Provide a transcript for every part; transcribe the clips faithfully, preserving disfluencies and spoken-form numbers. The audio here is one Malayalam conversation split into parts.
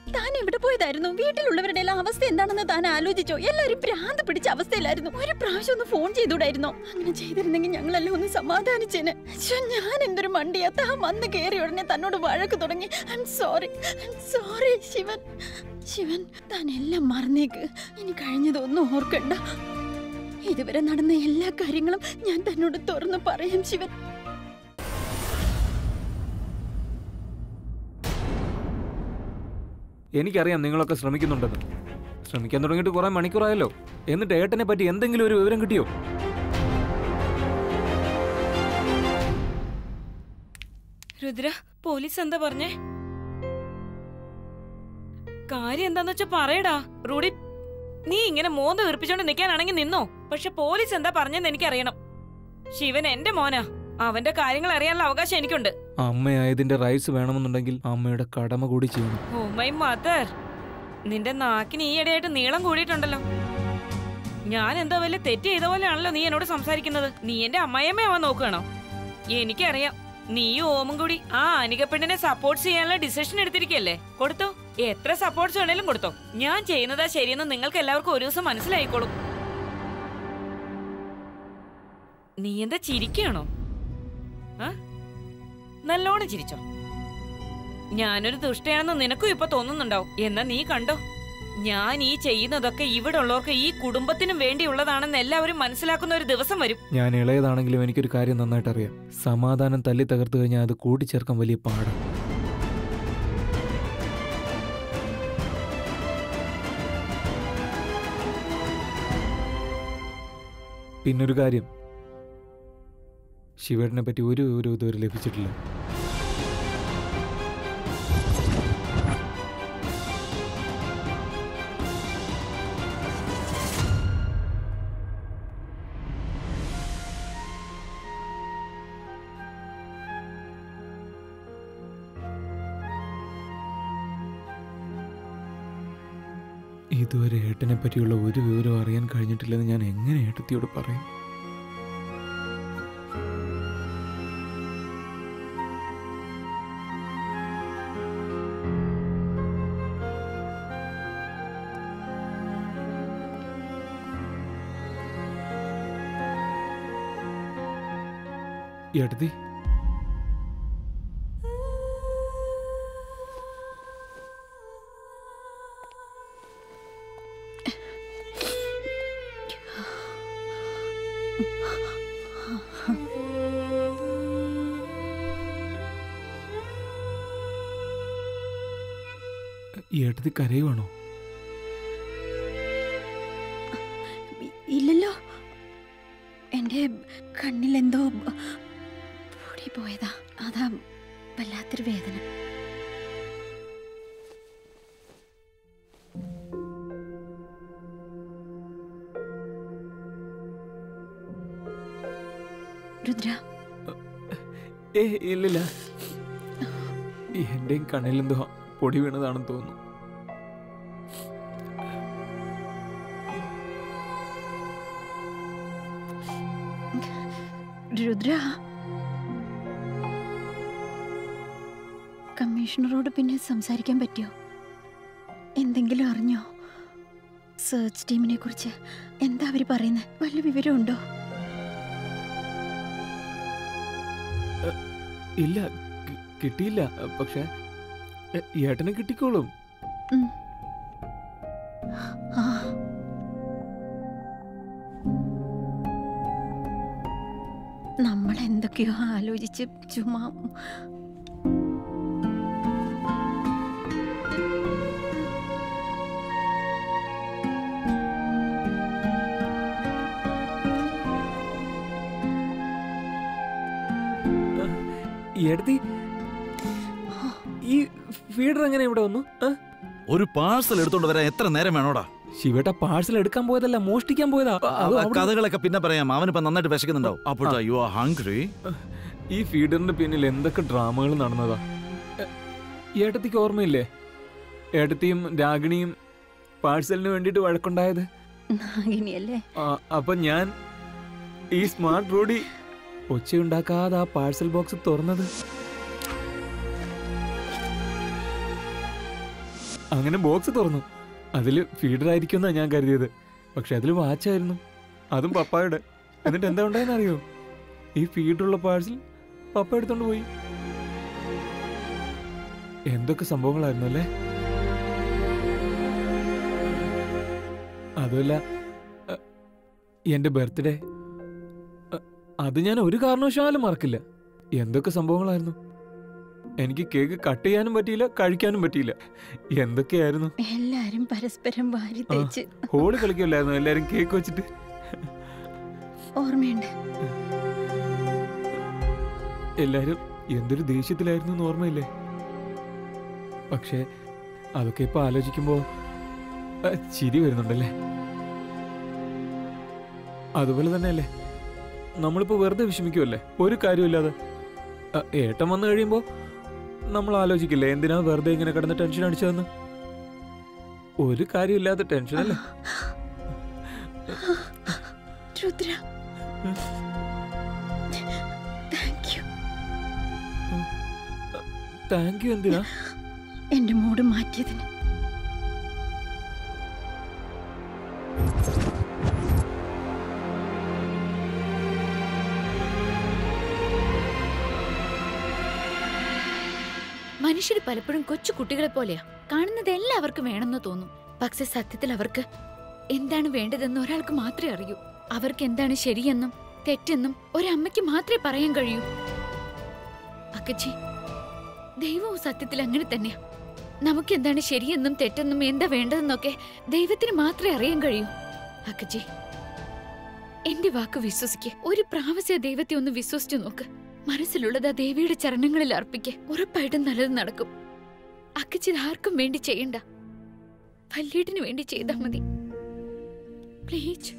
താൻ എവിടെ പോയതായിരുന്നു? വീട്ടിലുള്ളവരുടെ എല്ലാം അവസ്ഥ എന്താണെന്ന് താൻ ആലോചിച്ചോ? എല്ലാവരും ഭ്രാന്ത് പിടിച്ച അവസ്ഥയിലായിരുന്നു. ഒരു പ്രാവശ്യം ഒന്ന് ഫോൺ ചെയ്തൂടായിരുന്നോ? അങ്ങനെ ചെയ്തിരുന്നെങ്കിൽ ഞങ്ങളെല്ലാം ഒന്ന് സമാധാനിച്ചേനെ. ഞാൻ എന്തൊരു മണ്ടിയാ! താൻ വന്ന് കയറി ഉടനെ തന്നോട് വഴക്ക് തുടങ്ങി. I'm sorry, I'm sorry Shivan. Shivan, താൻ എല്ലാം മറന്നേക്ക്. ഇനി കഴിഞ്ഞതൊന്നും ഓർക്കണ്ട. ഇതുവരെ നടന്ന എല്ലാ കാര്യങ്ങളും ഞാൻ തന്നോട് തുറന്നു പറയാം ശിവൻ. എനിക്കറിയാം നിങ്ങളൊക്കെ ശ്രമിക്കുന്നുണ്ടെന്ന്. ശ്രമിക്കാൻ തുടങ്ങിയിട്ട് കുറെ മണിക്കൂറായല്ലോ. എന്നിട്ട് ഏട്ടനെ പറ്റി എന്തെങ്കിലും ഒരു വിവരം കിട്ടിയോ? രുദ്ര, പോലീസ് എന്താ പറഞ്ഞേ? കാര്യം എന്താന്ന് വെച്ചാ പറയടാ. റൂഡി, നീ ഇങ്ങനെ മോന്ത വീർപ്പിച്ചോണ്ട് നിൽക്കാനാണെങ്കിൽ നിന്നോ. പക്ഷെ പോലീസ് എന്താ പറഞ്ഞെന്ന് എനിക്കറിയണം. ശിവൻ എന്റെ മോനാ. അവന്റെ കാര്യങ്ങൾ അറിയാനുള്ള അവകാശം എനിക്കുണ്ട്. അമ്മയായതിന്റെ റൈറ്റ്സ് വേണമെന്നുണ്ടെങ്കിൽ അമ്മയുടെ കടമ കൂടി ചെയ്യണം. ഓ മൈ മദർ, നിന്റെ നാക്കിന് ഈയിടെയായിട്ട് നീളം കൂടിയിട്ടുണ്ടല്ലോ. ഞാൻ എന്തോ വലിയ തെറ്റ് ചെയ്ത പോലെയാണല്ലോ നീ എന്നോട് സംസാരിക്കുന്നത്. നീ എന്റെ അമ്മയമ്മയാവാൻ നോക്കുകയാണോ? എനിക്കറിയാം, നീയും ഓമും കൂടി ആ അനികപ്പെണ്ണിനെ സപ്പോർട്ട് ചെയ്യാനുള്ള ഡിസിഷൻ എടുത്തിരിക്കല്ലേ. കൊടുത്തോ, എത്ര സപ്പോർട്ട്സ് വേണേലും കൊടുത്തോ. ഞാൻ ചെയ്യുന്നതാ ശരിയെന്ന് നിങ്ങൾക്ക് എല്ലാവർക്കും ഒരു ദിവസം മനസ്സിലായിക്കോളും. നീ എന്താ ചിരിക്കണോ? നല്ലോണം ചിരിച്ചോ. ഞാനൊരു ദുഷ്ടയാണെന്ന് നിനക്കും ഇപ്പൊ തോന്നുന്നുണ്ടാവും. എന്നാ നീ കണ്ടോ, ഞാൻ ഈ ചെയ്യുന്നതൊക്കെ ഇവിടെ ഉള്ളവർക്ക് ഈ കുടുംബത്തിനും വേണ്ടിയുള്ളതാണെന്ന് എല്ലാവരും മനസ്സിലാക്കുന്ന ഒരു ദിവസം വരും. ഞാൻ ഇളയതാണെങ്കിലും എനിക്കൊരു കാര്യം നന്നായിട്ട് അറിയാം. സമാധാനം തല്ലി തകർത്തു കഴിഞ്ഞാൽ അത് കൂട്ടിച്ചേർക്കാൻ വലിയ പാടാണ്. പിന്നൊരു കാര്യം, ശിവേട്ടനെ പറ്റി ഒരു വിവരവും ഇതുവരെ ലഭിച്ചിട്ടില്ല. ഇതുവരെ ഏട്ടനെ പറ്റിയുള്ള ഒരു വിവരവും അറിയാൻ കഴിഞ്ഞിട്ടില്ലെന്ന് ഞാൻ എങ്ങനെ ഏട്ടത്തിയോട് പറയും? ഏട്ടത്തി, ഏട്ടത്തി കരയുവാണോ? ഇല്ലല്ലോ, എന്റെ കണ്ണിലെന്തോ പൊടി പോയതാ. അതാ വല്ലാത്തൊരു വേദന. രുദ്ര, ഏ ഇല്ലില്ല, എന്റെയും കണ്ണിലെന്തോ പൊടി വീണതാണെന്ന് തോന്നുന്നു. രുദ്ര, കമ്മീഷണറോട് പിന്നെ സംസാരിക്കാൻ പറ്റിയോ? എന്തെങ്കിലും അറിഞ്ഞോ? സെർച്ച് ടീമിനെ കുറിച്ച് എന്താ അവര് പറയുന്നത്? വല്ല വിവരമുണ്ടോ? ഇല്ല, കിട്ടിയില്ല. പക്ഷെ ഏട്ടനെ കിട്ടിക്കോളും. നമ്മൾ എന്തൊക്കെയോ ആലോചിച്ച് ചുമ്മാ. എടുത്തി ഈ ഫീഡർ എങ്ങനെ ഇവിടെ വന്നു? ഒരു പാഴ്സൽ എടുത്തോണ്ട് വരാൻ എത്ര നേരം വേണോടാ? ശിവേട്ട പാഴ്സൽ എടുക്കാൻ പോയതല്ല, മോഷ്ടിക്കാൻ പോയതാ. കഥകളൊക്കെ പിന്നെ പറയാം. അവനിപ്പോ നന്നായിട്ട് വിശക്കുന്നുണ്ടാവും. അപ്പോഴാ യു ആർ ഹംഗ്രി. ഈ ഫീഡറിന്റെ പിന്നിൽ എന്തൊക്കെ ഡ്രാമകൾ നടന്നതാ. ഏട്ടത്തിക്ക് ഓർമ്മയില്ലേ? ഏട്ടത്തിയും രാഗിണിയും പാഴ്സലിന് വേണ്ടിട്ട് വഴക്കുണ്ടായത്. അപ്പൊ ഞാൻ ഈ സ്മാർട്ട് റോഡി ഒച്ചയുണ്ടാക്കാതെ ആ പാഴ്സൽ ബോക്സ് തുറന്നത്. അങ്ങനെ ബോക്സ് തുറന്നു. അതില് ഫീഡർ ആയിരിക്കുമെന്നാ ഞാൻ കരുതിയത്. പക്ഷെ അതിൽ വാച്ചായിരുന്നു, അതും പപ്പായുടെ. എന്നിട്ട് എന്താ ഉണ്ടായെന്ന് അറിയോ? ഈ ഫീഡറുള്ള പാഴ്സൽ പപ്പ എടുത്തോണ്ട് പോയി. എന്തൊക്കെ സംഭവങ്ങളായിരുന്നു അല്ലേ? അതുമല്ല, എന്റെ ബർത്ത്ഡേ, അത് ഞാൻ ഒരു കാരണവശാലും മറക്കില്ല. എന്തൊക്കെ സംഭവങ്ങളായിരുന്നു. എനിക്ക് കേക്ക് കട്ട് ചെയ്യാനും പറ്റിയില്ല, കഴിക്കാനും പറ്റിയില്ല. എന്തൊക്കെയായിരുന്നു. എല്ലാരും പരസ്പരം വാരി തേച്ച് ഹോളി കളിക്കുമല്ലായിരുന്നു എല്ലാരും കേക്ക് വെച്ചിട്ട്. ഓർമ്മയുണ്ട്. എല്ലാരും എന്തൊരു ദേഷ്യത്തിലായിരുന്നു എന്ന് ഓർമ്മയില്ലേ? പക്ഷെ അതൊക്കെ ഇപ്പൊ ആലോചിക്കുമ്പോ ചിരി വരുന്നുണ്ടല്ലേ? അതുപോലെ തന്നെയല്ലേ നമ്മളിപ്പോ വെറുതെ വിഷമിക്കുമല്ലേ ഒരു കാര്യമില്ലാതെ. ഏട്ടൻ വന്നു കഴിയുമ്പോ നമ്മൾ ആലോചിക്കില്ലേ എന്തിനാ വെറുതെ ഇങ്ങനെ കിടന്ന് ടെൻഷൻ അടിച്ചതെന്ന്? ഒരു കാര്യമില്ലാത്ത ടെൻഷൻ അല്ലേ? Rudra, thank you. എന്തിനാ? എന്റെ മൂഡ് മാറ്റിയതിന്. മനുഷ്യർ പലപ്പോഴും കൊച്ചു കുട്ടികളെ പോലെയാ. കാണുന്നത് എല്ലാവർക്കും വേണമെന്ന് തോന്നും. പക്ഷെ സത്യത്തിൽ അവർക്ക് എന്താണ് വേണ്ടതെന്ന് ഒരാൾക്ക് മാത്രമേ അറിയൂ. അവർക്ക് എന്താണ് ശരിയെന്നും തെറ്റെന്നും ഒരമ്മയ്ക്ക് മാത്രമേ പറയാൻ കഴിയൂ. അക്കച്ചി, ദൈവവും സത്യത്തിൽ അങ്ങനെ തന്നെയാ. നമുക്ക് എന്താണ് ശരിയെന്നും തെറ്റെന്നും എന്താ വേണ്ടതെന്നൊക്കെ ദൈവത്തിന് മാത്രമേ അറിയാൻ കഴിയൂ. അക്കച്ചി, എന്റെ വാക്ക് വിശ്വസിക്ക്. ഒരു പ്രാവശ്യം ദൈവത്തെ ഒന്ന് വിശ്വസിച്ചു നോക്ക്. മനസ്സിലുള്ളത് ആ ദേവിയുടെ ചരണങ്ങളിൽ അർപ്പിക്ക്. ഉറപ്പായിട്ടും നല്ലത് നടക്കും. അക്കച്ചി ആർക്കും വേണ്ടി ചെയ്യണ്ട, വല്യേട്ടിന് വേണ്ടി ചെയ്താൽ മതി. പ്ലീസ്.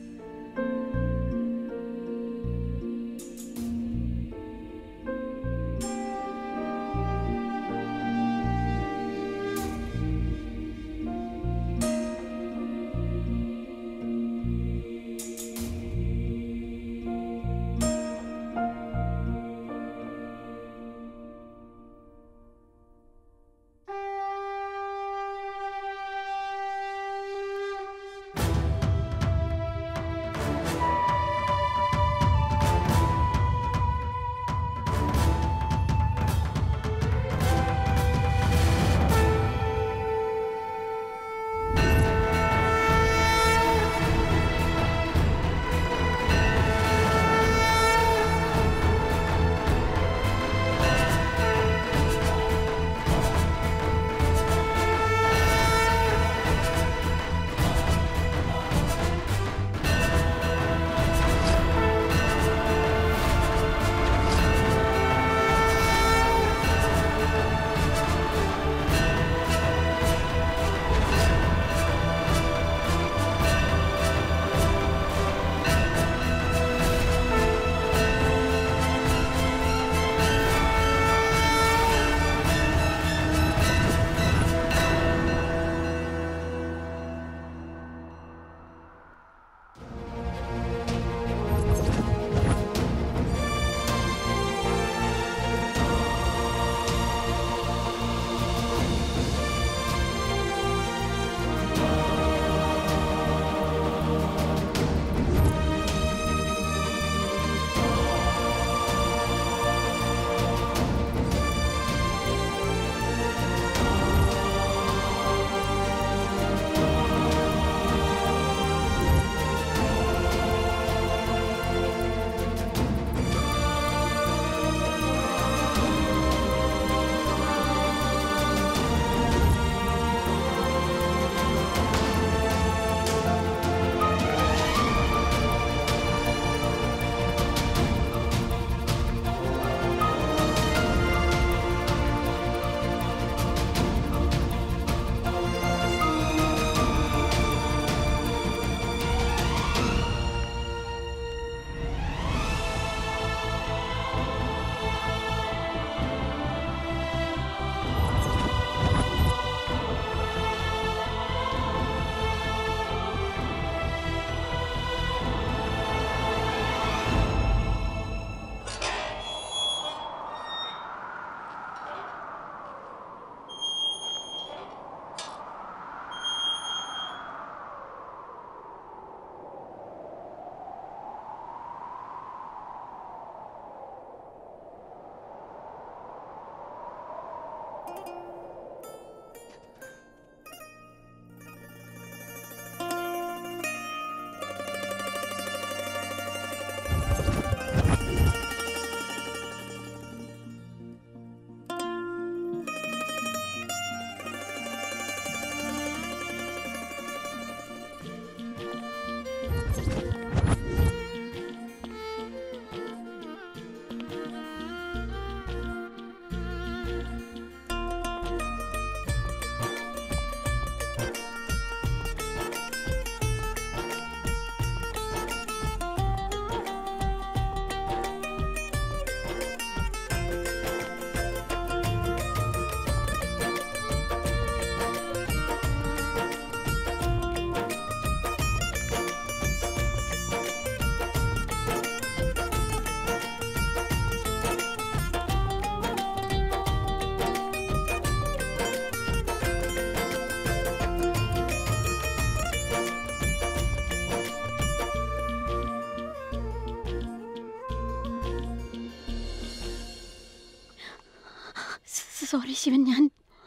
സോറി ശിവൻ, ഞാൻ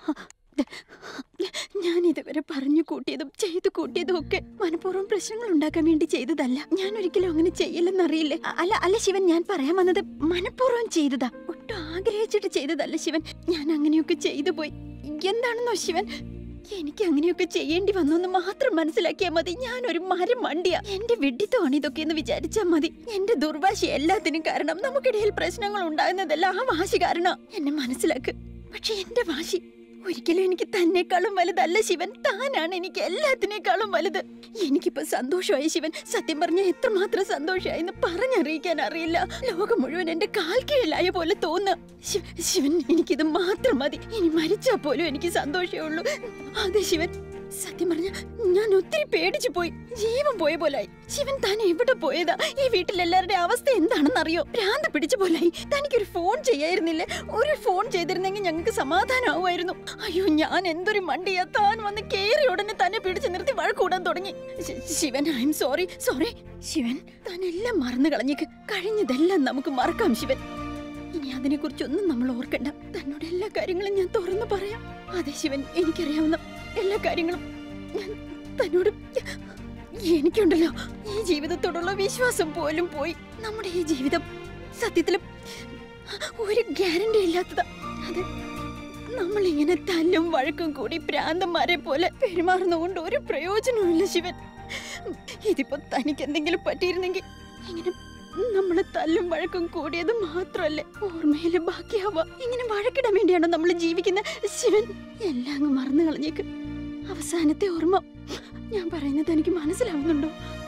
ഞാൻ ഇതുവരെ പറഞ്ഞു കൂട്ടിയതും ചെയ്തു കൂട്ടിയതും ഒക്കെ മനഃപൂർവ്വം പ്രശ്നങ്ങൾ ഉണ്ടാക്കാൻ വേണ്ടി ചെയ്തതല്ല. ഞാൻ ഒരിക്കലും അങ്ങനെ ചെയ്യില്ലെന്നറിയില്ലേ? അല്ല അല്ല ശിവൻ, ഞാൻ പറയാൻ വന്നത് മനഃപൂർവ്വം ചെയ്തതാ, ഒട്ടും ആഗ്രഹിച്ചിട്ട് ചെയ്തതല്ല ശിവൻ. ഞാൻ അങ്ങനെയൊക്കെ ചെയ്തു പോയി. എന്താണെന്നോ ശിവൻ, എനിക്ക് അങ്ങനെയൊക്കെ ചെയ്യേണ്ടി വന്നു മാത്രം മനസ്സിലാക്കിയാ മതി. ഞാനൊരു മരം മണ്ടിയാ. എന്റെ വിഡ്ഢിത്തമാണ് ഇതൊക്കെ എന്ന് വിചാരിച്ചാ മതി. എന്റെ ദുർവാശി എല്ലാത്തിനും കാരണം. നമുക്കിടയിൽ പ്രശ്നങ്ങൾ ഉണ്ടാകുന്നതല്ല ആ വാശി കാരണം. എന്നെ മനസ്സിലാക്ക്. പക്ഷെ എന്റെ വാശി ഒരിക്കലും എനിക്ക് തന്നെക്കാളും വലുതല്ല ശിവൻ. താനാണ് എനിക്ക് എല്ലാത്തിനേക്കാളും വലുത്. എനിക്കിപ്പോ സന്തോഷമായി ശിവൻ. സത്യം പറഞ്ഞ എത്രമാത്രം സന്തോഷമായിന്ന് പറഞ്ഞറിയിക്കാൻ അറിയില്ല. ലോകം മുഴുവൻ എന്റെ കാൽ കീഴിലായ പോലെ തോന്നുക. ശിവൻ, എനിക്കിത് മാത്രം മതി. ഇനി മരിച്ചാ പോലും എനിക്ക് സന്തോഷമേ ഉള്ളൂ. അതെ ശിവൻ, സത്യം പറഞ്ഞ ഞാൻ ഒത്തിരി പേടിച്ചു പോയി. ജീവൻ പോയ പോലായി. ശിവൻ, താൻ എവിടെ പോയതാ? ഈ വീട്ടിലെല്ലാവരുടെ അവസ്ഥ എന്താണെന്നറിയോ? ഭ്രാന്ത് പിടിച്ച പോലായി. തനിക്കൊരു ഫോൺ ചെയ്യായിരുന്നില്ലേ? ഒരു ഫോൺ ചെയ്തിരുന്നെങ്കിൽ ഞങ്ങൾക്ക് സമാധാനമാവുമായിരുന്നു. അയ്യോ, ഞാൻ എന്തൊരു മണ്ടിയാ. താൻ വന്ന് കേറി ഉടനെ തന്നെ പിടിച്ചു നിർത്തി വഴക്കൂടാൻ തുടങ്ങി. Shivan, I'm sorry sorry Shivan. താൻ എല്ലാം മറന്നു കളഞ്ഞേക്ക്. കഴിഞ്ഞതെല്ലാം നമുക്ക് മറക്കാം ശിവൻ. ഇനി അതിനെ കുറിച്ചൊന്നും നമ്മൾ ഓർക്കണ്ട. തന്നോട് എല്ലാ കാര്യങ്ങളും ഞാൻ തുറന്നു പറയാം. അതെ ശിവൻ, എനിക്കറിയാവുന്ന എല്ലാ കാര്യങ്ങളും ഞാൻ തന്നോട്. എനിക്കുണ്ടല്ലോ ഈ ജീവിതത്തോടുള്ള വിശ്വാസം പോലും പോയി. നമ്മുടെ ഈ ജീവിതം സത്യത്തിലും ഒരു ഗ്യാരണ്ടി ഇല്ലാത്തതാ. അത് നമ്മളിങ്ങനെ തല്ലും വഴക്കും കൂടി ഭ്രാന്തന്മാരെ പോലെ പെരുമാറുന്നതുകൊണ്ട് ഒരു പ്രയോജനവുമില്ല ശിവൻ. ഇതിപ്പോ തനിക്ക് എന്തെങ്കിലും പറ്റിയിരുന്നെങ്കിൽ ഇങ്ങനെ നമ്മള് തല്ലും വഴക്കും കൂടിയത് മാത്രല്ലേ ഓർമ്മയില് ബാക്കിയാവാ. ഇങ്ങനെ വഴക്കിടാൻ വേണ്ടിയാണോ നമ്മൾ ജീവിക്കുന്നത് ശിവൻ? എല്ലാം അങ്ങ് മറന്നു കളഞ്ഞേക്ക്. അവസാനത്തെ ഓർമ്മ ഞാൻ പറയുന്നത് എനിക്ക് മനസ്സിലാവുന്നുണ്ടോ?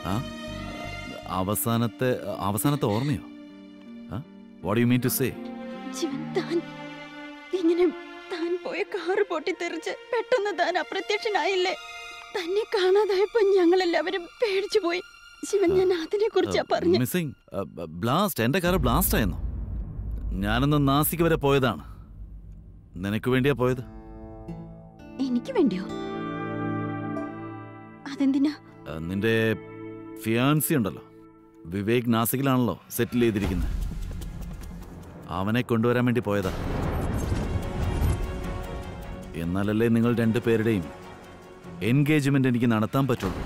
അവസാനത്തെ അവസാനത്തെ ഓർമ്മയോ? What you mean to say? Shivan, താൻ ഇങ്ങനെ താൻ പോയ കാറ് പൊട്ടിത്തെറിച്ച് പെട്ടെന്ന് താൻ അപ്രത്യക്ഷനായില്ലേ? തന്നെ കാണാതായപ്പോ ഞങ്ങളെല്ലാവരും പേടിച്ചു പോയി ശിവൻ. ഞാൻ അതിനെ കുറിച്ചാ പറഞ്ഞു. Missing blast. എന്റെ കാറ് ബ്ലാസ്റ്റ് ആയെന്നോ? ഞാനൊന്ന് നാസിക്ക് വരെ പോയതാണ്. നിനക്ക് വേണ്ടിയാ പോയത്. എനിക്ക് വേണ്ടിയോ? അതെന്തിനാ? നിന്റെ ഫിയാൻസി ഉണ്ടല്ലോ, വിവേക് നാസിക്കിലാണല്ലോ സെറ്റിൽ ചെയ്തിരിക്കുന്നത്. അവനെ കൊണ്ടുവരാൻ വേണ്ടി പോയതാ. എന്നാലല്ലേ നിങ്ങൾ രണ്ടു പേരുടെയും എൻഗേജ്മെന്റ് എനിക്ക് നടത്താൻ പറ്റുള്ളൂ.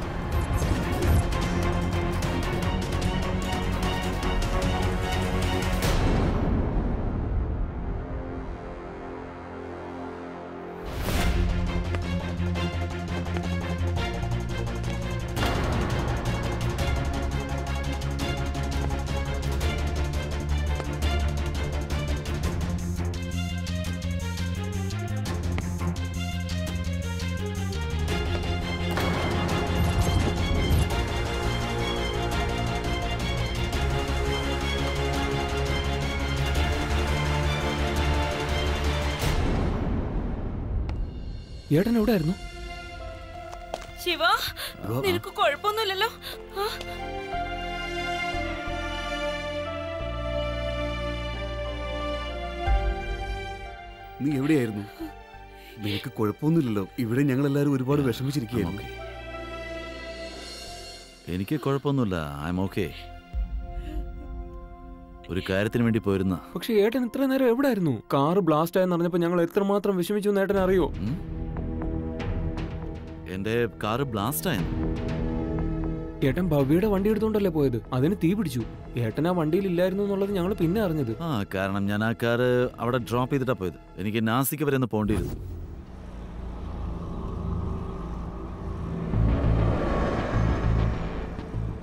ഏട്ടൻ എവിടെ ആയിരുന്നു? ശിവ, നിനക്ക് കുഴപ്പമൊന്നുമില്ലല്ലോ? നീ എവിടെയായിരുന്നു? നിനക്ക് കുഴപ്പമൊന്നുമില്ലല്ലോ? ഇവിടെ ഞങ്ങൾ എല്ലാവരും ഒരുപാട് വിഷമിച്ചിരിക്കുകയായിരുന്നു. എനിക്ക് കുഴപ്പമൊന്നുമില്ല. I'm okay. ഒരു കാര്യത്തിന് വേണ്ടി പോയിരുന്ന. പക്ഷെ ഏട്ടൻ ഇത്ര നേരം എവിടെ ആയിരുന്നു? കാറ് ബ്ലാസ്റ്റ് ആയെന്ന് അറിഞ്ഞപ്പോ ഞങ്ങൾ എത്രമാത്രം വിഷമിച്ചു എന്ന് ഏട്ടൻ അറിയോ? എന്റെ കാറ് ബ്ലാസ്റ്റ് ആയെന്ന്? ഏട്ടൻ ഭവ്യയുടെ വണ്ടി എടുത്തോണ്ടല്ലേ പോയത്? അതിന് തീ പിടിച്ചു. ഏട്ടൻ ആ വണ്ടിയിൽ ഇല്ലായിരുന്നു എന്നുള്ളത് ഞങ്ങൾ പിന്നെ അറിഞ്ഞത്. ആ, കാരണം ഞാൻ ആ കാറ് അവിടെ ഡ്രോപ്പ് ചെയ്തിട്ടാ പോയത്. എനിക്ക് നാസിക്ക് വരെ ഒന്ന് പോണ്ടിയിരുന്നു.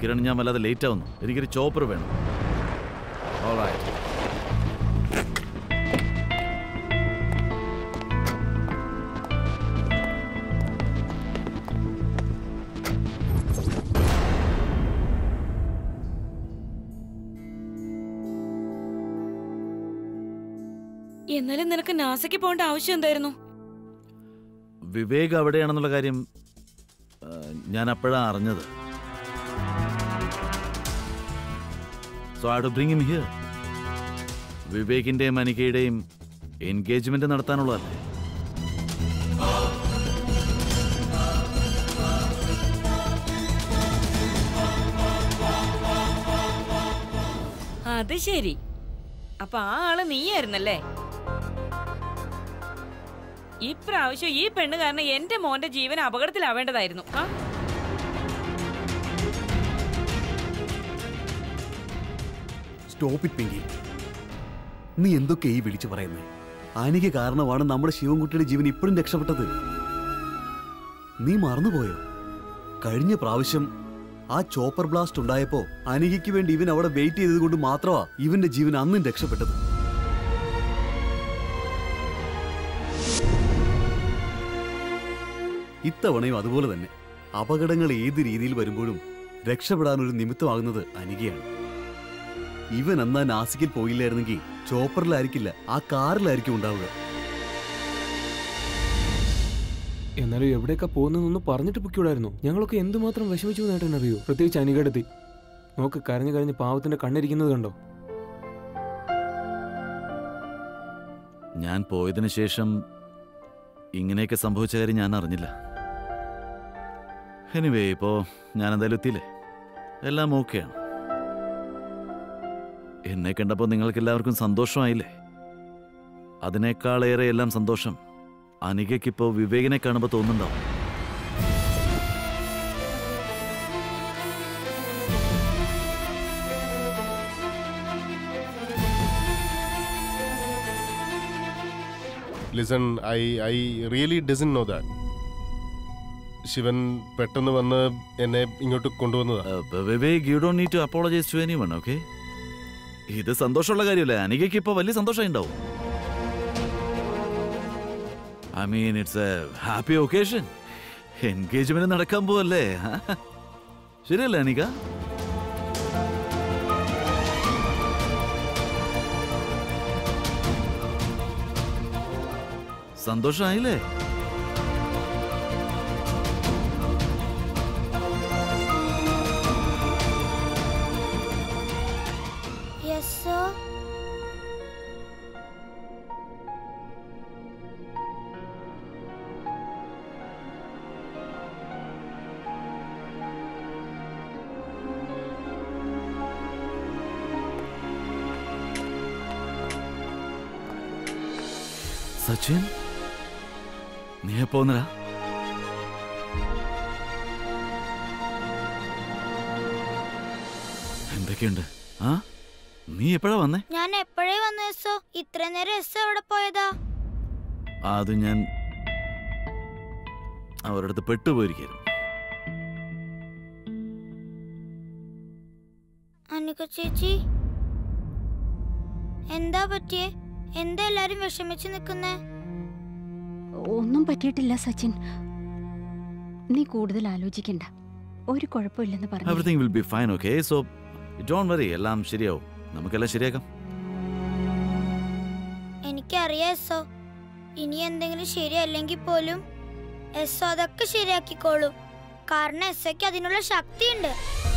കിരൺ, ഞാൻ വല്ലാതെ ലേറ്റ് ആവുന്നു. എനിക്കൊരു ചോപ്പർ വേണം. ഓൾറൈറ്റ്. എന്നാലും നിനക്ക് നാസയ്ക്ക് പോകേണ്ട ആവശ്യം എന്തായിരുന്നു? വിവേക് അവിടെയാണെന്നുള്ള കാര്യം ഞാൻ അപ്പോഴാണ് അറിഞ്ഞത്. So I had to bring him here. വിവേകിന്റെയും അനികയുടെയും എൻഗേജ്മെന്റ് നടത്താനുള്ളതല്ലേ? അത് ശരി. അപ്പൊ ആ ആള് നീയായിരുന്നല്ലേ? ഇപ്രാവശ്യം ഈ പെണ്ണ് കാരണം എന്റെ മോന്റെ ജീവൻ അപകടത്തിലാവേണ്ടതായിരുന്നു. ആ സ്റ്റോപ്പ് ഇറ്റ് പിങ്കി. നീ എന്തൊക്കെ ഈ വിളിച്ചു പറയുന്നേ? അനിക കാരണമാണ് നമ്മുടെ ശിവൻകുട്ടിയുടെ ജീവൻ ഇപ്പോഴും രക്ഷപ്പെട്ടത്. നീ മറന്നുപോയോ? കഴിഞ്ഞ പ്രാവശ്യം ആ ചോപ്പർ ബ്ലാസ്റ്റ് ഉണ്ടായപ്പോ അനികയ്ക്ക് വേണ്ടി ഇവൻ അവിടെ വെയിറ്റ് ചെയ്തത് കൊണ്ട് മാത്രമാ ഇവന്റെ ജീവൻ അന്നും രക്ഷപ്പെട്ടത്. ഇത്തവണയും അതുപോലെ തന്നെ. അപകടങ്ങൾ ഏത് രീതിയിൽ വരുമ്പോഴും രക്ഷപ്പെടാൻ ഒരു നിമിത്തമാകുന്നത് അനികയാണ്. ഇവൻ എന്നാ നാസിക്കിൽ പോയില്ലായിരുന്നെങ്കിൽ ചോപ്പറിലായിരിക്കില്ല, ആ കാറിലായിരിക്കും ഉണ്ടാവുക. എന്നാലും എവിടെയൊക്കെ പോകുന്നതെന്ന് പറഞ്ഞിട്ട് പൊക്കിവിടായിരുന്നു. ഞങ്ങളൊക്കെ എന്തുമാത്രം വിഷമിച്ചു നേട്ടൻ അറിയോ? പ്രത്യേകിച്ച് അനികടത്തി. നോക്ക്, കരഞ്ഞു കരഞ്ഞ് പാവത്തിന്റെ കണ്ണിരിക്കുന്നത് കണ്ടോ? ഞാൻ പോയതിനു ശേഷം ഇങ്ങനെയൊക്കെ സംഭവിച്ച കാര്യം ഞാൻ അറിഞ്ഞില്ല. എനിവേ, ഇപ്പോ ഞാൻ എന്തായാലും എത്തിയില്ലേ, എല്ലാം ഓക്കെയാണ്. എന്നെ കണ്ടപ്പോൾ നിങ്ങൾക്ക് എല്ലാവർക്കും സന്തോഷമായില്ലേ? അതിനേക്കാളേറെ എല്ലാം സന്തോഷം അനികയ്ക്കിപ്പോ വിവേകിനെ കാണുമ്പോൾ തോന്നുന്നുണ്ടാവും. Listen, I I really doesn't know that. Shivan പെട്ടെന്ന് വന്ന് എന്നെ ഇങ്ങോട്ട് കൊണ്ടുവന്നതാ. Vivek, you don't need to apologise to anyone, okay? ഇത് സന്തോഷമുള്ള കാര്യമല്ലേ? അനികയ്ക്ക് ഇപ്പൊ വലിയ സന്തോഷം ഉണ്ടാവും. I mean, it's a happy occasion. Engagement നടക്കാൻ പോവല്ലേ? ശരിയല്ലേ അനിക? സന്തോഷമായില്ലേ? സച്ചിൻ, നീ പോന്നരാ? എന്തൊക്കെയുണ്ട്? ആ, നീ എപ്പോഴാ വന്നേ? ഞാൻ എപ്പോഴേ വന്നു എസ്സോ. ഇത്ര നേരം എസ്സോ എവിടെ പോയതാ? അത് ഞാൻ അവരുടെ അടുത്ത് പെട്ടുപോയിരിക്കുന്നു. അനിക ചേച്ചി, എന്താ പറ്റിയേ? എന്താ എല്ലാരും വിഷമിച്ച് നിൽക്കുന്നേ? ഒന്നും പറ്റിയിട്ടില്ല സച്ചിൻ, നീ കൂടുതൽ ആലോചിക്കണ്ട. ഒരു കുഴപ്പമില്ലെന്ന് പറഞ്ഞു. Everything will be fine, okay? So don't worry, എല്ലാം ശരിയാവും. നമുക്കെല്ലാം ശരിയാക്കാം. എനിക്കറിയാം എസ്സോ, ഇനി എന്തെങ്കിലും ശരിയല്ലെങ്കിൽ പോലും എസ്സോ അതൊക്കെ ശരിയാക്കിക്കോളും. കാരണം എസ്സോയ്ക്ക് അതിനുള്ള ശക്തിയുണ്ട്.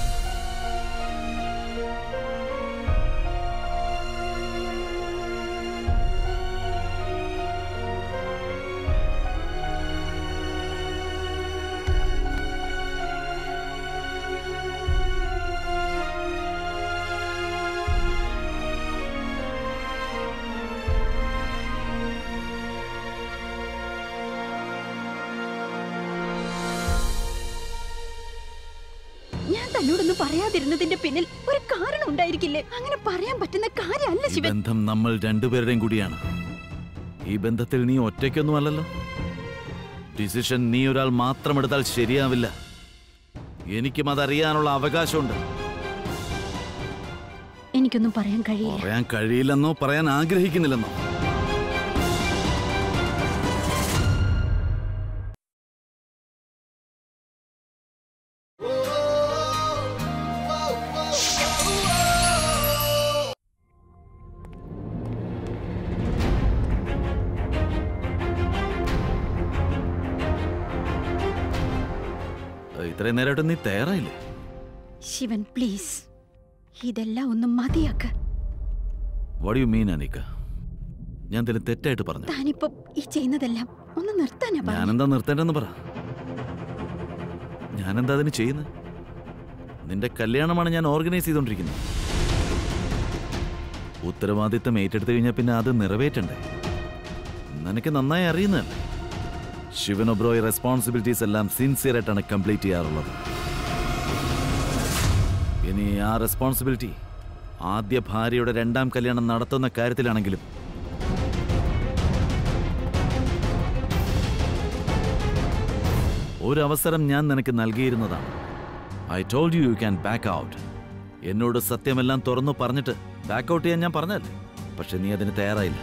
ഞാൻ തന്നോടൊന്നും പറയാതിരുന്നതിന്റെ പിന്നിൽ ഒരു കാരണം ഉണ്ടായിരിക്കില്ലേ? അങ്ങനെ പറയാൻ പറ്റുന്ന കാര്യമല്ല ശിവൻ. ബന്ധം നമ്മൾ രണ്ടുപേരുടെയും കൂടിയാണ്. ഈ ബന്ധത്തിൽ നീ ഒറ്റയ്ക്കൊന്നും അല്ലല്ലോ. ഡിസിഷൻ നീ ഒരാൾ മാത്രം എടുത്താൽ ശരിയാവില്ല. എനിക്കും അതറിയാനുള്ള അവകാശമുണ്ട്. എനിക്കൊന്നും പറയാൻ കഴിയില്ല. പറയാൻ കഴിയില്ലെന്നോ പറയാൻ ആഗ്രഹിക്കുന്നില്ലെന്നോ? ഇത്രയും നേരമായിട്ട് നീ തയ്യാറായില്ലേ? ശിവൻ പ്ലീസ്, ഇതെല്ലാം ഒന്ന് മതിയാക്ക്. What you mean Anika? ഞാൻ ഇതിന് തെറ്റായിട്ട് പറഞ്ഞു? താനിപ്പോ ഈ ചെയ്യുന്നതെല്ലാം ഒന്ന് നിർത്താനാ പറഞ്ഞത്. ഞാനെന്താ നിർത്തേണ്ടെന്ന് പറ. ഞാനെന്താ അതിന് ചെയ്യുന്നത്? നിന്റെ കല്യാണമാണ് ഞാൻ ഓർഗനൈസ് ചെയ്തോണ്ടിരിക്കുന്നത്. ഉത്തരവാദിത്തം ഏറ്റെടുത്തു കഴിഞ്ഞാൽ പിന്നെ അത് നിറവേറ്റണ്ടേ? നിനക്ക് നന്നായി അറിയുന്നതല്ലേ ശിവൻ ഒബ്രോയ് റെസ്പോൺസിബിലിറ്റീസ് എല്ലാം സിൻസിയർ ആയിട്ടാണ് കംപ്ലീറ്റ് ചെയ്യാറുള്ളത്. ഇനി ആ റെസ്പോൺസിബിലിറ്റി ആദ്യ ഭാര്യയുടെ രണ്ടാം കല്യാണം നടത്തുന്ന കാര്യത്തിലാണെങ്കിലും ഒരു അവസരം ഞാൻ നിനക്ക് നൽകിയിരുന്നതാണ്. I told you you can back out. എന്നോട് സത്യമെല്ലാം തുറന്നു പറഞ്ഞിട്ട് ബാക്ക് ഔട്ട് ചെയ്യാൻ ഞാൻ പറഞ്ഞല്ലേ, പക്ഷെ നീ അതിന് തയ്യാറായില്ല.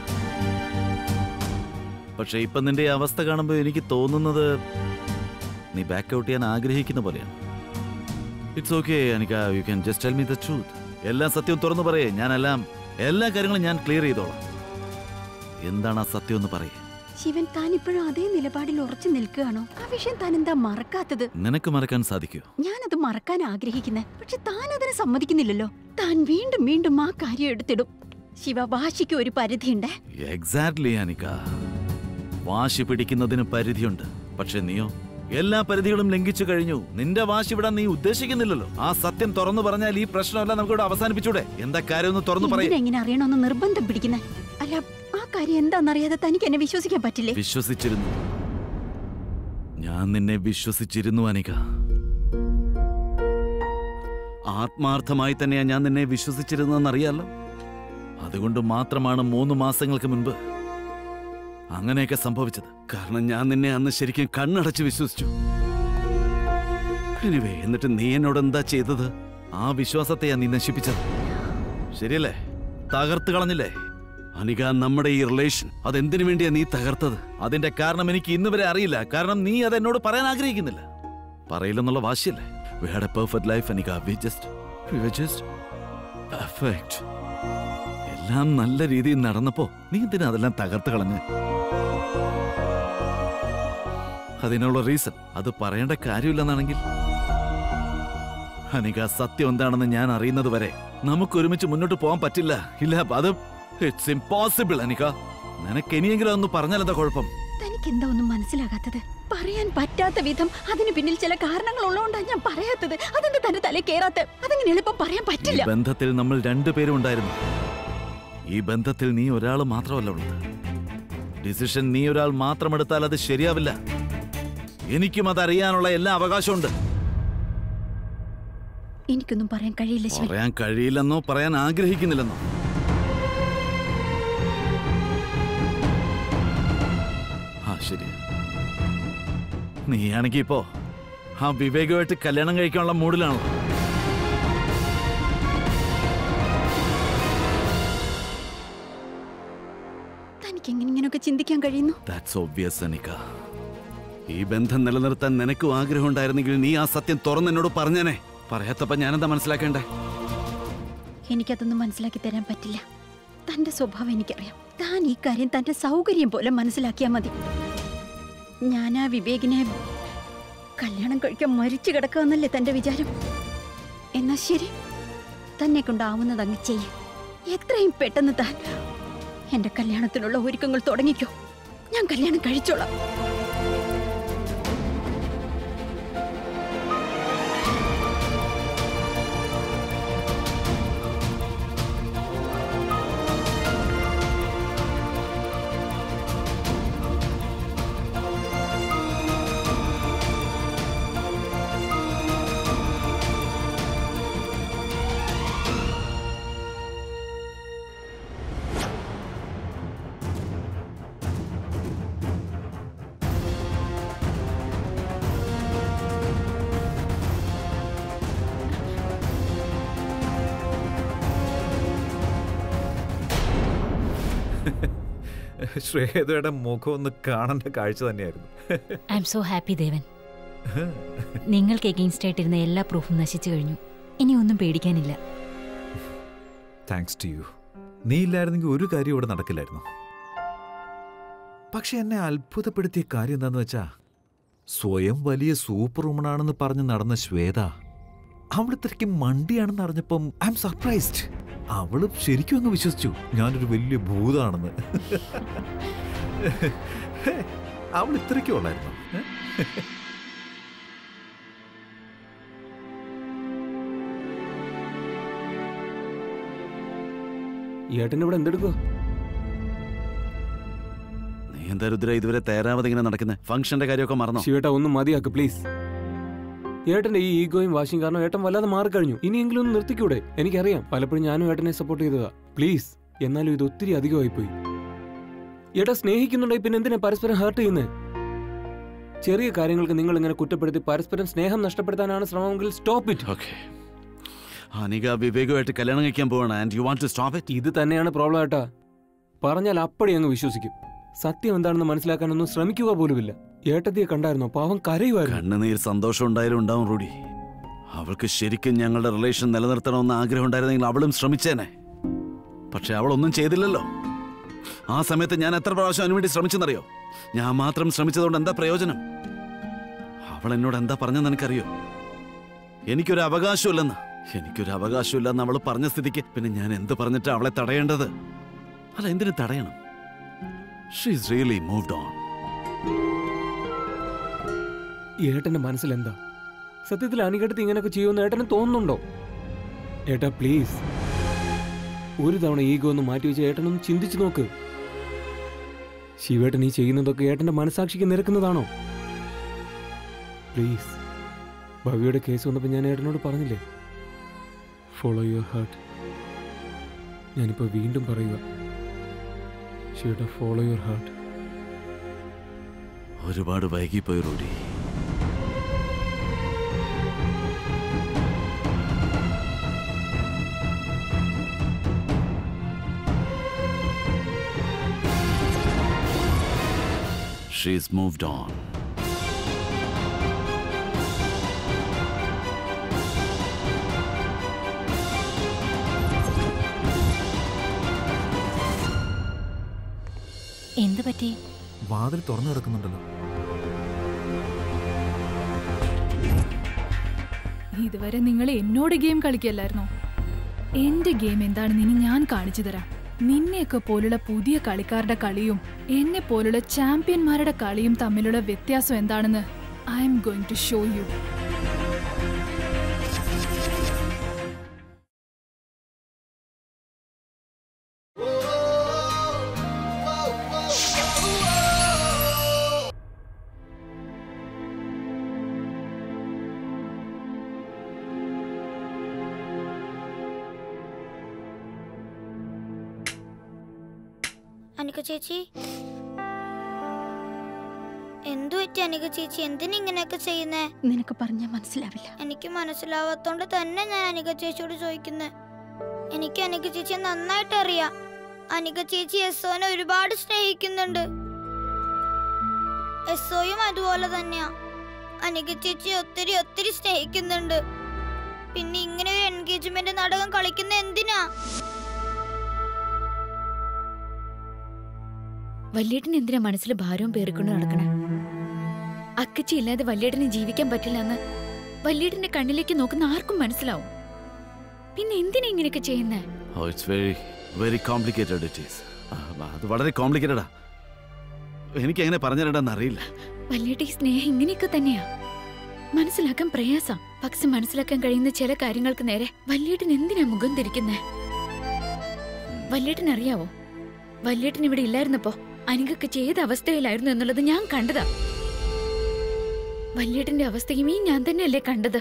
പക്ഷെ ഇപ്പൊ നിന്റെ അവസ്ഥ കാണുമ്പോൾ എനിക്ക് തോന്നുന്നത് നീ ബാക്ക് ഔട്ട് ചെയ്യാൻ ആഗ്രഹിക്കുന്ന പോലെയാണ്. It's okay Anika, you can just tell me the truth. എല്ലാം സത്യം തുറന്നു പറയേ. ഞാനെല്ലാം എല്ലാ കാര്യങ്ങളും ഞാൻ ക്ലിയർ ചെയ്തോളാം. എന്താണ് ആ സത്യം എന്ന് പറയേ. ശിവൻ, താൻ ഇപ്പോഴും അതേ നിലപാടിൽ ഉറച്ചു നിൽക്കുകയാണോ? ആ വിഷയം താൻ എന്താ മറക്കാത്തത്? നിനക്ക് മറക്കാൻ സാധിക്കുമോ? ഞാനത് മറക്കാൻ ആഗ്രഹിക്കുന്നേ, പക്ഷെ താൻ അതിന് സമ്മതിക്കുന്നില്ലല്ലോ. താൻ വീണ്ടും വീണ്ടും ആ കാര്യം എടുത്തിടും. ശിവ, വാശിക്ക് ഒരു പരിധിയുണ്ട്. എക്സാക്ട്ലി അനിക, വാശി പിടിക്കുന്നതിന് പരിധിയുണ്ട്. പക്ഷെ നീയോ എല്ലാ പരിധികളും ലംഘിച്ചു കഴിഞ്ഞു. നിന്റെ വാശി വിടാൻ നീ ഉദ്ദേശിക്കുന്നില്ലല്ലോ. ആ സത്യം തുറന്നു പറഞ്ഞാൽ ഈ പ്രശ്നമെല്ലാം നമുക്ക് ഇവിടെ അവസാനിപ്പിച്ചൂടെ? എന്താ കാര്യം ഒന്ന് തുറന്നു പറയും. എങ്ങനെ അറിയണമെന്ന് നിർബന്ധം പിടിക്കുന്നേ? അല്ല, ആ കാര്യം എന്താണെന്നറിയാതെ തനിക്ക് എന്നെ വിശ്വസിക്കാൻ പറ്റില്ലേ? വിശ്വസിച്ചിരുന്നു, ഞാൻ നിന്നെ വിശ്വസിച്ചിരുന്നു അനിക. ആത്മാർത്ഥമായി തന്നെയാ ഞാൻ നിന്നെ വിശ്വസിച്ചിരുന്നറിയാലോ. അതുകൊണ്ട് മാത്രമാണ് മൂന്ന് മാസങ്ങൾക്ക് മുൻപ് അങ്ങനെയൊക്കെ സംഭവിച്ചത്. കാരണം ഞാൻ നിന്നെ അന്ന് ശരിക്കും കണ്ണടച്ച് വിശ്വസിച്ചു. എനിവേ, എന്നിട്ട് നീ എന്നോട് എന്താ ചെയ്തത്? ആ വിശ്വാസത്തെയാ നീ നശിപ്പിച്ചത്. ശരിയല്ലേ? തകർത്ത് കളഞ്ഞില്ലേ അനിക നമ്മുടെ ഈ റിലേഷൻ? അതെന്തിനു വേണ്ടിയാ നീ തകർത്തത്? അതിന്റെ കാരണം എനിക്ക് ഇന്ന് വരെ അറിയില്ല. കാരണം നീ അത് എന്നോട് പറയാൻ ആഗ്രഹിക്കുന്നില്ല. പറയില്ലെന്നുള്ള വാശിയല്ലേ? We had a perfect life, Anika. We just, we were just perfect. എല്ലാം നല്ല രീതിയിൽ നടന്നപ്പോ നീ എന്തിനാ അതെല്ലാം തകർത്ത് കളഞ്ഞ്? അതിനുള്ള റീസൺ അത് പറയേണ്ട കാര്യമില്ലെന്നാണെങ്കിൽ അനിക, സത്യം എന്താണെന്ന് ഞാൻ അറിയുന്നത് വരെ നമുക്ക് ഒരുമിച്ച് മുന്നോട്ട് പോകാൻ പറ്റില്ല. ഇല്ല, അത് ഇറ്റ്സ് ഇംപോസിബിൾ അനിക. നിനക്ക് ഇനിയെങ്കിലും ഒന്ന് പറഞ്ഞാലെന്താ കുഴപ്പം? തനിക്ക് എന്താ ഒന്നും മനസ്സിലാകാത്തത്? പറയാൻ പറ്റാത്ത വിധം അതിന് പിന്നിൽ ചില കാരണങ്ങൾ ഉള്ളതുകൊണ്ടാണ് ഞാൻ പറയാത്തത്. അതെന്താ തന്റെ തലയിൽ കേറാത്ത? അതങ്ങനെ എളുപ്പം പറയാൻ പറ്റില്ല. ഈ ബന്ധത്തിൽ നമ്മൾ രണ്ടുപേരും ഉണ്ടായിരുന്നു. ഈ ബന്ധത്തിൽ നീ ഒരാൾ മാത്രമല്ല ഉള്ളത്. ഡിസിഷൻ നീ ഒരാൾ മാത്രം എടുത്താൽ അത് ശരിയാവില്ല. എനിക്കും അതറിയാനുള്ള എല്ലാ അവകാശമുണ്ട്. എനിക്കൊന്നും പറയാൻ കഴിയില്ല. പറയാൻ കഴിയില്ലെന്നോ പറയാൻ ആഗ്രഹിക്കുന്നില്ലെന്നോ? ആ ശരി, നീയാണെങ്കി ഇപ്പോ ആ വിവേകമായിട്ട് കല്യാണം കഴിക്കാനുള്ള മൂഡിലാണോ? തനിക്ക് എങ്ങനെ ഇങ്ങനെയൊക്കെ ചിന്തിക്കാൻ കഴിയുന്നു? That's obvious, Anika. ഈ ബന്ധം നിലനിർത്താൻ നിനക്കും ആഗ്രഹം ഉണ്ടായിരുന്നെങ്കിൽ നീ ആ സത്യം തുറന്ന് എന്നോട് പറഞ്ഞേനെ. പറയാത്തപ്പോ ഞാനെന്താ മനസ്സിലാക്കേണ്ടേ? എനിക്കതൊന്നും മനസ്സിലാക്കി തരാൻ പറ്റില്ല. തന്റെ സ്വഭാവം എനിക്കറിയാം. താൻ ഈ കാര്യം തന്റെ സൗകര്യം പോലെ മനസ്സിലാക്കിയാൽ മതി. ഞാൻ ആ വിവേകിനെ കല്യാണം കഴിക്കാൻ മരിച്ചു കിടക്കാന്നല്ലേ തന്റെ വിചാരം? എന്നാ ശരി, തന്നെ കൊണ്ടാവുന്നത് അങ്ങ് ചെയ്യ. എത്രയും പെട്ടെന്ന് താൻ എന്റെ കല്യാണത്തിനുള്ള ഒരുക്കങ്ങൾ തുടങ്ങിക്കോ. ഞാൻ കല്യാണം കഴിച്ചോളാം. ശ്രേയതയുടെ മുഖം ഒന്ന് കാണേണ്ട കാഴ്ച തന്നെയായിരുന്നു. I'm so happy Devan. നിങ്ങൾക്ക് എഗെയിൻസ്റ്റ് ആയിട്ടിരുന്ന എല്ലാ പ്രൂഫും നശിച്ചു കഴിഞ്ഞു. ഇനി ഒന്നും പേടിക്കാനില്ല. Thanks to you. നീ ഇല്ലായിരുന്നെങ്കിൽ ഒരു കാര്യം ഇവിടെ നടക്കില്ലായിരുന്നു. പക്ഷെ എന്നെ അത്ഭുതപ്പെടുത്തിയ കാര്യം എന്താന്ന് വെച്ചാ, സ്വയം വലിയ സൂപ്പർ വുമണാണെന്ന് പറഞ്ഞ് നടന്ന ശ്വേത അവളിത്രയ്ക്ക് മണ്ടിയാണെന്ന് അറിഞ്ഞപ്പം ഐ എം സർപ്രൈസ്ഡ്. അവള് ശരിക്കും അങ്ങ് വിശ്വസിച്ചു ഞാനൊരു വലിയ ഭൂതാണെന്ന്. അവൾ ഇത്രയ്ക്കും ഉള്ളായിരുന്നു. ഏട്ടൻ്റെ ഇവിടെ എന്തെടുക്കുക? നീ എന്താ രുദ്ര ഇതുവരെ തയ്യാറാവാതെ ഇങ്ങനെ നടക്കുന്നത്? ഫംഗ്ഷന്റെ കാര്യമൊക്കെ മറന്നോ? ശിവേട്ട ഒന്ന് മതിയാക്ക് പ്ലീസ്. ഏട്ടന്റെ ഈ ഈഗോയും വാശിയും കാരണം ഏട്ടൻ വല്ലാതെ മാറിക്കഴിഞ്ഞു. ഇനിയെങ്കിലും ഒന്ന് നിർത്തിക്കൂടെ? എനിക്കറിയാം പലപ്പോഴും ഞാനും ഏട്ടനെ സപ്പോർട്ട് ചെയ്തതാ. പ്ലീസ്, എന്നാലും ഇത് ഒത്തിരി അധികമായിപ്പോയി. ഏട്ടാ സ്നേഹിക്കുന്നുണ്ടെങ്കിൽ പിന്നെ എന്തിനാ പരസ്പരം ഹേർട്ട് ചെയ്യുന്നത്? ചെറിയ കാര്യങ്ങൾക്ക് നിങ്ങൾ ഇങ്ങനെ കുറ്റപ്പെടുത്തി പരസ്പരം സ്നേഹം നഷ്ടപ്പെടുത്താനാണ് ശ്രമമെങ്കിൽ സ്റ്റോപ്പ് ഇറ്റ്. ഓക്കേ, അനിക വിവേകമായിട്ട് കല്യാണം കഴിക്കാൻ പോവാണ് and you want to stop it. ഇത് തന്നെയാണ് പ്രോബ്ലം ഏട്ടാ. പറഞ്ഞാൽ അപ്പടി അങ്ങ് വിശ്വസിക്കും. സത്യം എന്താണെന്ന് മനസ്സിലാക്കാനൊന്നും ശ്രമിക്കുക പോലുമില്ല. ഏട്ടത്തിയെ കണ്ടായിരുന്നോ? പാവം കരയുമായിരുന്നു. കണ്ണുനീർ സന്തോഷം ഉണ്ടായാലും ഉണ്ടാവും റൂഡി. അവൾക്ക് ശരിക്കും ഞങ്ങളുടെ റിലേഷൻ നിലനിർത്തണമെന്ന് ആഗ്രഹം ഉണ്ടായിരുന്നെങ്കിൽ അവളും ശ്രമിച്ചേനെ. പക്ഷെ അവളൊന്നും ചെയ്തില്ലല്ലോ. ആ സമയത്ത് ഞാൻ എത്ര പ്രാവശ്യം അതിനുവേണ്ടി ശ്രമിച്ചെന്നറിയോ? ഞാൻ മാത്രം ശ്രമിച്ചതുകൊണ്ട് എന്താ പ്രയോജനം? അവൾ എന്നോട് എന്താ പറഞ്ഞെന്ന് എനിക്കറിയോ? എനിക്കൊരു അവകാശമില്ലെന്ന്. എനിക്കൊരു അവകാശമില്ലെന്ന് അവൾ പറഞ്ഞ സ്ഥിതിക്ക് പിന്നെ ഞാൻ എന്ത് പറഞ്ഞിട്ട് അവളെ തടയേണ്ടത്? അല്ല, എന്തിനു തടയണം? She is really moved on. ഏട്ടന്റെ മനസ്സിലെന്താ? സത്യത്തിൽ അനികടുത്ത് ഇങ്ങനെയൊക്കെ ചെയ്യുമെന്ന് ഏട്ടന് തോന്നുന്നുണ്ടോ? ഏട്ടാ പ്ലീസ്, ഒരു തവണ ഈഗോ ഒന്ന് മാറ്റി വെച്ച് ഏട്ടനൊന്ന് ചിന്തിച്ചു നോക്ക്. ശിവേട്ടൻ ഈ ചെയ്യുന്നതൊക്കെ ഏട്ടന്റെ മനസാക്ഷിക്ക് നിരക്കുന്നതാണോ? പ്ലീസ്. ഭവിയുടെ കേസ് വന്നപ്പോൾ ഞാൻ ഏട്ടനോട് പറഞ്ഞില്ലേ, ഫോളോ യുവർ ഹാർട്ട്. ഞാനിപ്പോ വീണ്ടും പറയുക, ശിവേട്ട ഫോളോ യുവർ ഹാർട്ട്. ഒരുപാട് വൈകിപ്പോയി റൂഡി. She's moved on. എന്ത് പറ്റി? വാതിൽ തുറന്നു കിടക്കുന്നുണ്ടല്ലോ. ഇതുവരെ നിങ്ങൾ എന്നോട് ഗെയിം കളിക്കല്ലായിരുന്നോ? എന്റെ ഗെയിം എന്താണെന്ന് ഇനി ഞാൻ കാണിച്ചു തരാം. നിന്നെയൊക്കെ പോലുള്ള പുതിയ കളിക്കാരുടെ കളിയും എന്നെ പോലുള്ള ചാമ്പ്യന്മാരുടെ കളിയും തമ്മിലുള്ള വ്യത്യാസം എന്താണെന്ന് I'm going to show you. Anika ചേച്ചി, എന്തു പറ്റി അനിക ചേച്ചി? എന്തിനിങ്ങനെയൊക്കെ ചെയ്യുന്നേ? നിനക്ക് പറഞ്ഞാൽ മനസ്സിലാവില്ല. എനിക്ക് മനസ്സിലാവാത്തോണ്ട് തന്നെ ഞാൻ അനിക ചേച്ചിയോട് ചോദിക്കുന്നത്. എനിക്ക് അനിക ചേച്ചിയെ നന്നായിട്ട് അറിയാം. അനിക ചേച്ചി എസ്സോനെ ഒരുപാട് സ്നേഹിക്കുന്നുണ്ട്. എസ്സോയും അതുപോലെ തന്നെയാ. അനിക ചേച്ചി ഒത്തിരി ഒത്തിരി സ്നേഹിക്കുന്നുണ്ട്. പിന്നെ ഇങ്ങനെ ഒരു എൻഗേജ്മെന്റ് നാടകം കളിക്കുന്ന എന്തിനാ? വല്യേട്ടന് എന്തിനാ മനസ്സിൽ ഭാരവും പേറിക്കൊണ്ട് നടക്കണേ? അക്കച്ചി ഇല്ലാതെ വല്യേട്ടന് ജീവിക്കാൻ പറ്റില്ല എന്ന് വല്യേട്ടന്റെ കണ്ണിലേക്ക് നോക്കുന്ന ആർക്കും മനസ്സിലാവും. പിന്നെ എന്തിനാ ഇങ്ങനെയൊക്കെ ചെയ്യുന്നേ? Oh, it's very, very complicated it is. അത് വളരെ കോംപ്ലിക്കേറ്റഡാ. എനിക്ക് എങ്ങനെ പറഞ്ഞുതരണ്ടെന്ന് അറിയില്ല. വല്യേട്ട ഈ സ്നേഹം ഇങ്ങനെയൊക്കെ തന്നെയാ. മനസ്സിലാക്കാൻ പ്രയാസം. പക്ഷെ മനസ്സിലാക്കാൻ കഴിയുന്ന ചില കാര്യങ്ങൾക്ക് നേരെ വല്യേട്ടൻ എന്തിനാ മുഖം തിരിക്കുന്നേ? വല്യേട്ടൻ അറിയാവോ, വല്യേട്ടൻ ഇവിടെ ഇല്ലായിരുന്നപ്പോ അനികൊക്കെ ചെയ്ത അവസ്ഥയിലായിരുന്നു എന്നുള്ളത് ഞാൻ കണ്ടതാ. വല്യേട്ടന്റെ അവസ്ഥയും ഈ ഞാൻ തന്നെയല്ലേ കണ്ടത്?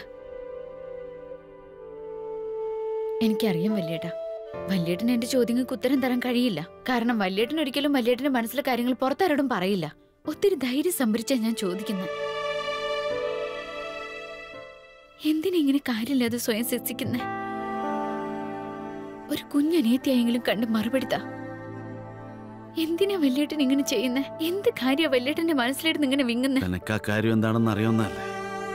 എനിക്കറിയാം വല്യേട്ട, വല്യേട്ടന് എന്റെ ചോദ്യങ്ങൾക്ക് ഉത്തരം തരാൻ കഴിയില്ല. കാരണം വല്യേട്ടൻ ഒരിക്കലും വല്യേട്ടന്റെ മനസ്സിലെ കാര്യങ്ങൾ പുറത്താരോടും പറയില്ല. ഒത്തിരി ധൈര്യം സംഭരിച്ചാ ഞാൻ ചോദിക്കുന്നത്. എന്തിനാ ഇങ്ങനെ കാര്യമില്ലാതെ സ്വയം ശിക്ഷിക്കുന്നേ? ഒരു കുഞ്ഞനിയത്തിയായെങ്കിലും കണ്ട് മറുപടിത്താ. എന്തിനാ വല്യേട്ടൻ ഇങ്ങനെ ചെയ്യുന്നേ? എന്ത് കാര്യ വല്യേട്ടന്റെ മനസ്സിലിരുന്ന് ഇങ്ങനെ വിങ്ങുന്നേ? നിനക്ക് ആ കാര്യം എന്താണെന്ന് അറിയാവുന്നല്ലേ?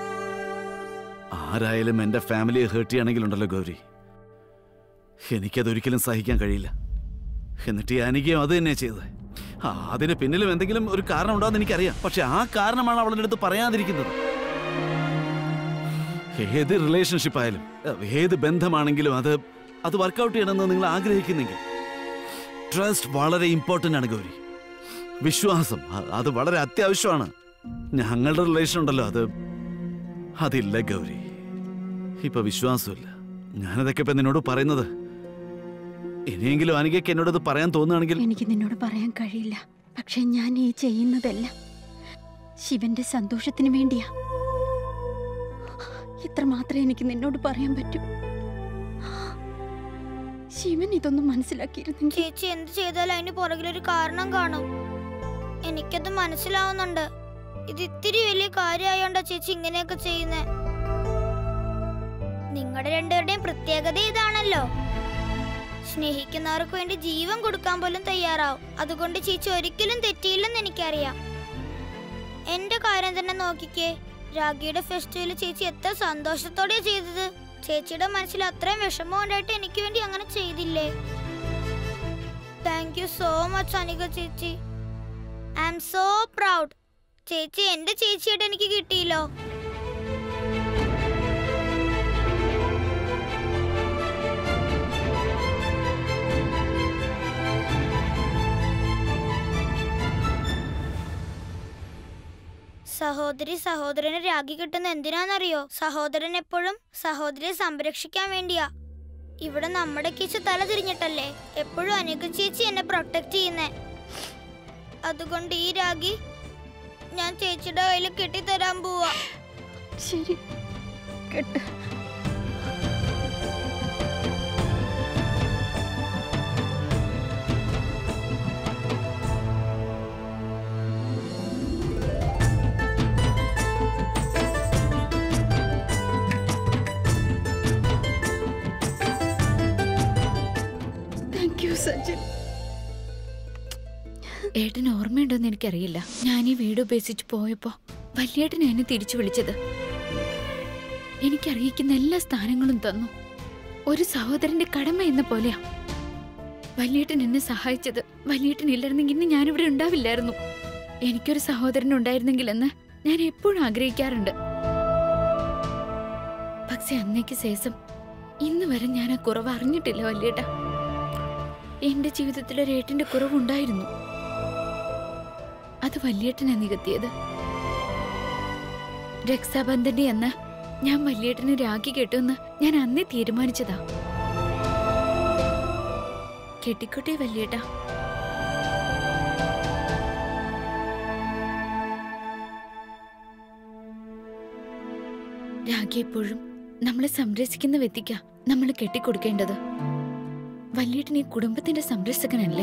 ആരായാലും എന്റെ ഫാമിലിയെ ഹേർട്ട് ചെയ്യണമെങ്കിലുണ്ടല്ലോ ഗൗരി, എനിക്കതൊരിക്കലും സഹിക്കാൻ കഴിയില്ല. എന്നിട്ട് ഈ അനികയും അത് തന്നെയാ ചെയ്തത്. ആ അതിന് പിന്നിലും എന്തെങ്കിലും ഒരു കാരണം ഉണ്ടാകുന്ന എനിക്കറിയാം. പക്ഷെ ആ കാരണമാണ് അവളുടെ അടുത്ത് പറയാതിരിക്കുന്നത്. ഏത് റിലേഷൻഷിപ്പ് ആയാലും ഏത് ബന്ധമാണെങ്കിലും അത് അത് വർക്കൗട്ട് ചെയ്യണമെന്ന് നിങ്ങൾ ആഗ്രഹിക്കുന്നെങ്കിൽ ട്രസ്റ്റ് വളരെ ഇമ്പോർട്ടൻ്റ് ആണ് ഗൗരി. വിശ്വാസം അത് വളരെ അത്യാവശ്യമാണ്. ഞങ്ങളുടെ റിലേഷൻ ഉണ്ടല്ലോ, അത് അതില്ല ഗൗരി. ഇപ്പൊ വിശ്വാസമില്ല. ഞാനതൊക്കെ ഇപ്പൊ നിന്നോട് പറയുന്നത്. ഇനിയെങ്കിലും അനികയ്ക്ക് എന്നോടത് പറയാൻ തോന്നുകയാണെങ്കിൽ. എനിക്ക് നിന്നോട് പറയാൻ കഴിയില്ല. പക്ഷെ ഞാൻ ഈ ചെയ്യുന്നതെല്ലാം ശിവന്റെ സന്തോഷത്തിന് വേണ്ടിയാ. ഇത്ര മാത്രമേ എനിക്ക് നിന്നോട് പറയാൻ പറ്റൂ. ശിവൻ ഇതൊന്നും മനസ്സിലാക്കിയിരുന്നു. ചേച്ചി എന്ത് ചെയ്താലും അതിന് പുറകിലൊരു കാരണം കാണും. എനിക്കത് മനസ്സിലാവുന്നുണ്ട്. ഇത് ഇത്തിരി വലിയ കാര്യമായോണ്ടാ ചേച്ചി ഇങ്ങനെയൊക്കെ ചെയ്യുന്നേ. നിങ്ങളുടെ രണ്ടുപേരുടെയും പ്രത്യേകത ഇതാണല്ലോ. സ്നേഹിക്കുന്നവർക്ക് വേണ്ടി ജീവൻ കൊടുക്കാൻ പോലും തയ്യാറാവും. അതുകൊണ്ട് ചേച്ചി ഒരിക്കലും തെറ്റിയില്ലെന്ന് എനിക്കറിയാം. എന്റെ കാര്യം തന്നെ നോക്കിക്കേ. രാഖിയുടെ ഫെസ്റ്റിവൽ ചേച്ചി എത്ര സന്തോഷത്തോടെയാ ചെയ്തത്. ചേച്ചിയുടെ മനസ്സിൽ അത്രയും വിഷമം ഉണ്ടായിട്ട് എനിക്ക് വേണ്ടി അങ്ങനെ ചെയ്തില്ലേ? Thank you so much Anika ചേച്ചി. I am so proud. ചേച്ചി എന്റെ ചേച്ചിയായിട്ട് എനിക്ക് കിട്ടിയല്ലോ. സഹോദരി സഹോദരനെ രാഖി കിട്ടുന്ന എന്തിനാണെന്നറിയോ? സഹോദരൻ എപ്പോഴും സഹോദരിയെ സംരക്ഷിക്കാൻ വേണ്ടിയാ. ഇവിടെ നമ്മുടെ ചേച്ചി തല തിരിഞ്ഞിട്ടല്ലേ എപ്പോഴും അനിക ചേച്ചി എന്നെ പ്രൊട്ടക്ട് ചെയ്യുന്നേ. അതുകൊണ്ട് ഈ രാഖി ഞാൻ ചേച്ചിയുടെ കയ്യിൽ കെട്ടിത്തരാൻ പോവാ. ശരി, കെട്ട്. സച്ചിൻ, ഏട്ടന് ഓർമ്മയുണ്ടോന്ന് എനിക്കറിയില്ല. ഞാൻ ഈ വീട് ഉപേക്ഷിച്ച് പോയപ്പോ വല്യേട്ടൻ എന്നെ തിരിച്ചു വിളിച്ചത്. എനിക്കറിയിക്കുന്ന എല്ലാ സ്ഥാനങ്ങളും തന്നു. ഒരു സഹോദരന്റെ കടമ എന്ന പോലെയാ വല്യേട്ടൻ എന്നെ സഹായിച്ചത്. വല്യേട്ടൻ ഇല്ലായിരുന്നെങ്കിൽ ഇന്ന് ഞാനിവിടെ ഉണ്ടാവില്ലായിരുന്നു. എനിക്കൊരു സഹോദരൻ ഉണ്ടായിരുന്നെങ്കിലെന്ന് ഞാൻ എപ്പോഴും ആഗ്രഹിക്കാറുണ്ട്. പക്ഷെ അന്നേക്ക് ശേഷം ഇന്ന് വരെ ഞാൻ ആ കുറവ് അറിഞ്ഞിട്ടില്ല വല്യേട്ട. എന്റെ ജീവിതത്തിൽ ഒരു ഏട്ടന്റെ കുറവുണ്ടായിരുന്നു. അത് വല്യേട്ടനെ നികത്തിയത്. രക്ഷാബന്ധന്റെ അന്ന് ഞാൻ വല്യേട്ടന് രാഖി കെട്ടുമെന്ന് ഞാൻ അന്നേ തീരുമാനിച്ചതാ. കെട്ടിക്കോട്ടെ വല്യേട്ട. രാഖി എപ്പോഴും നമ്മളെ സംരക്ഷിക്കുന്ന വ്യക്തിക്കാ നമ്മൾ കെട്ടിക്കൊടുക്കേണ്ടത്. വല്യേട്ടൻ ഈ കുടുംബത്തിന്റെ സംരക്ഷകനല്ലേ?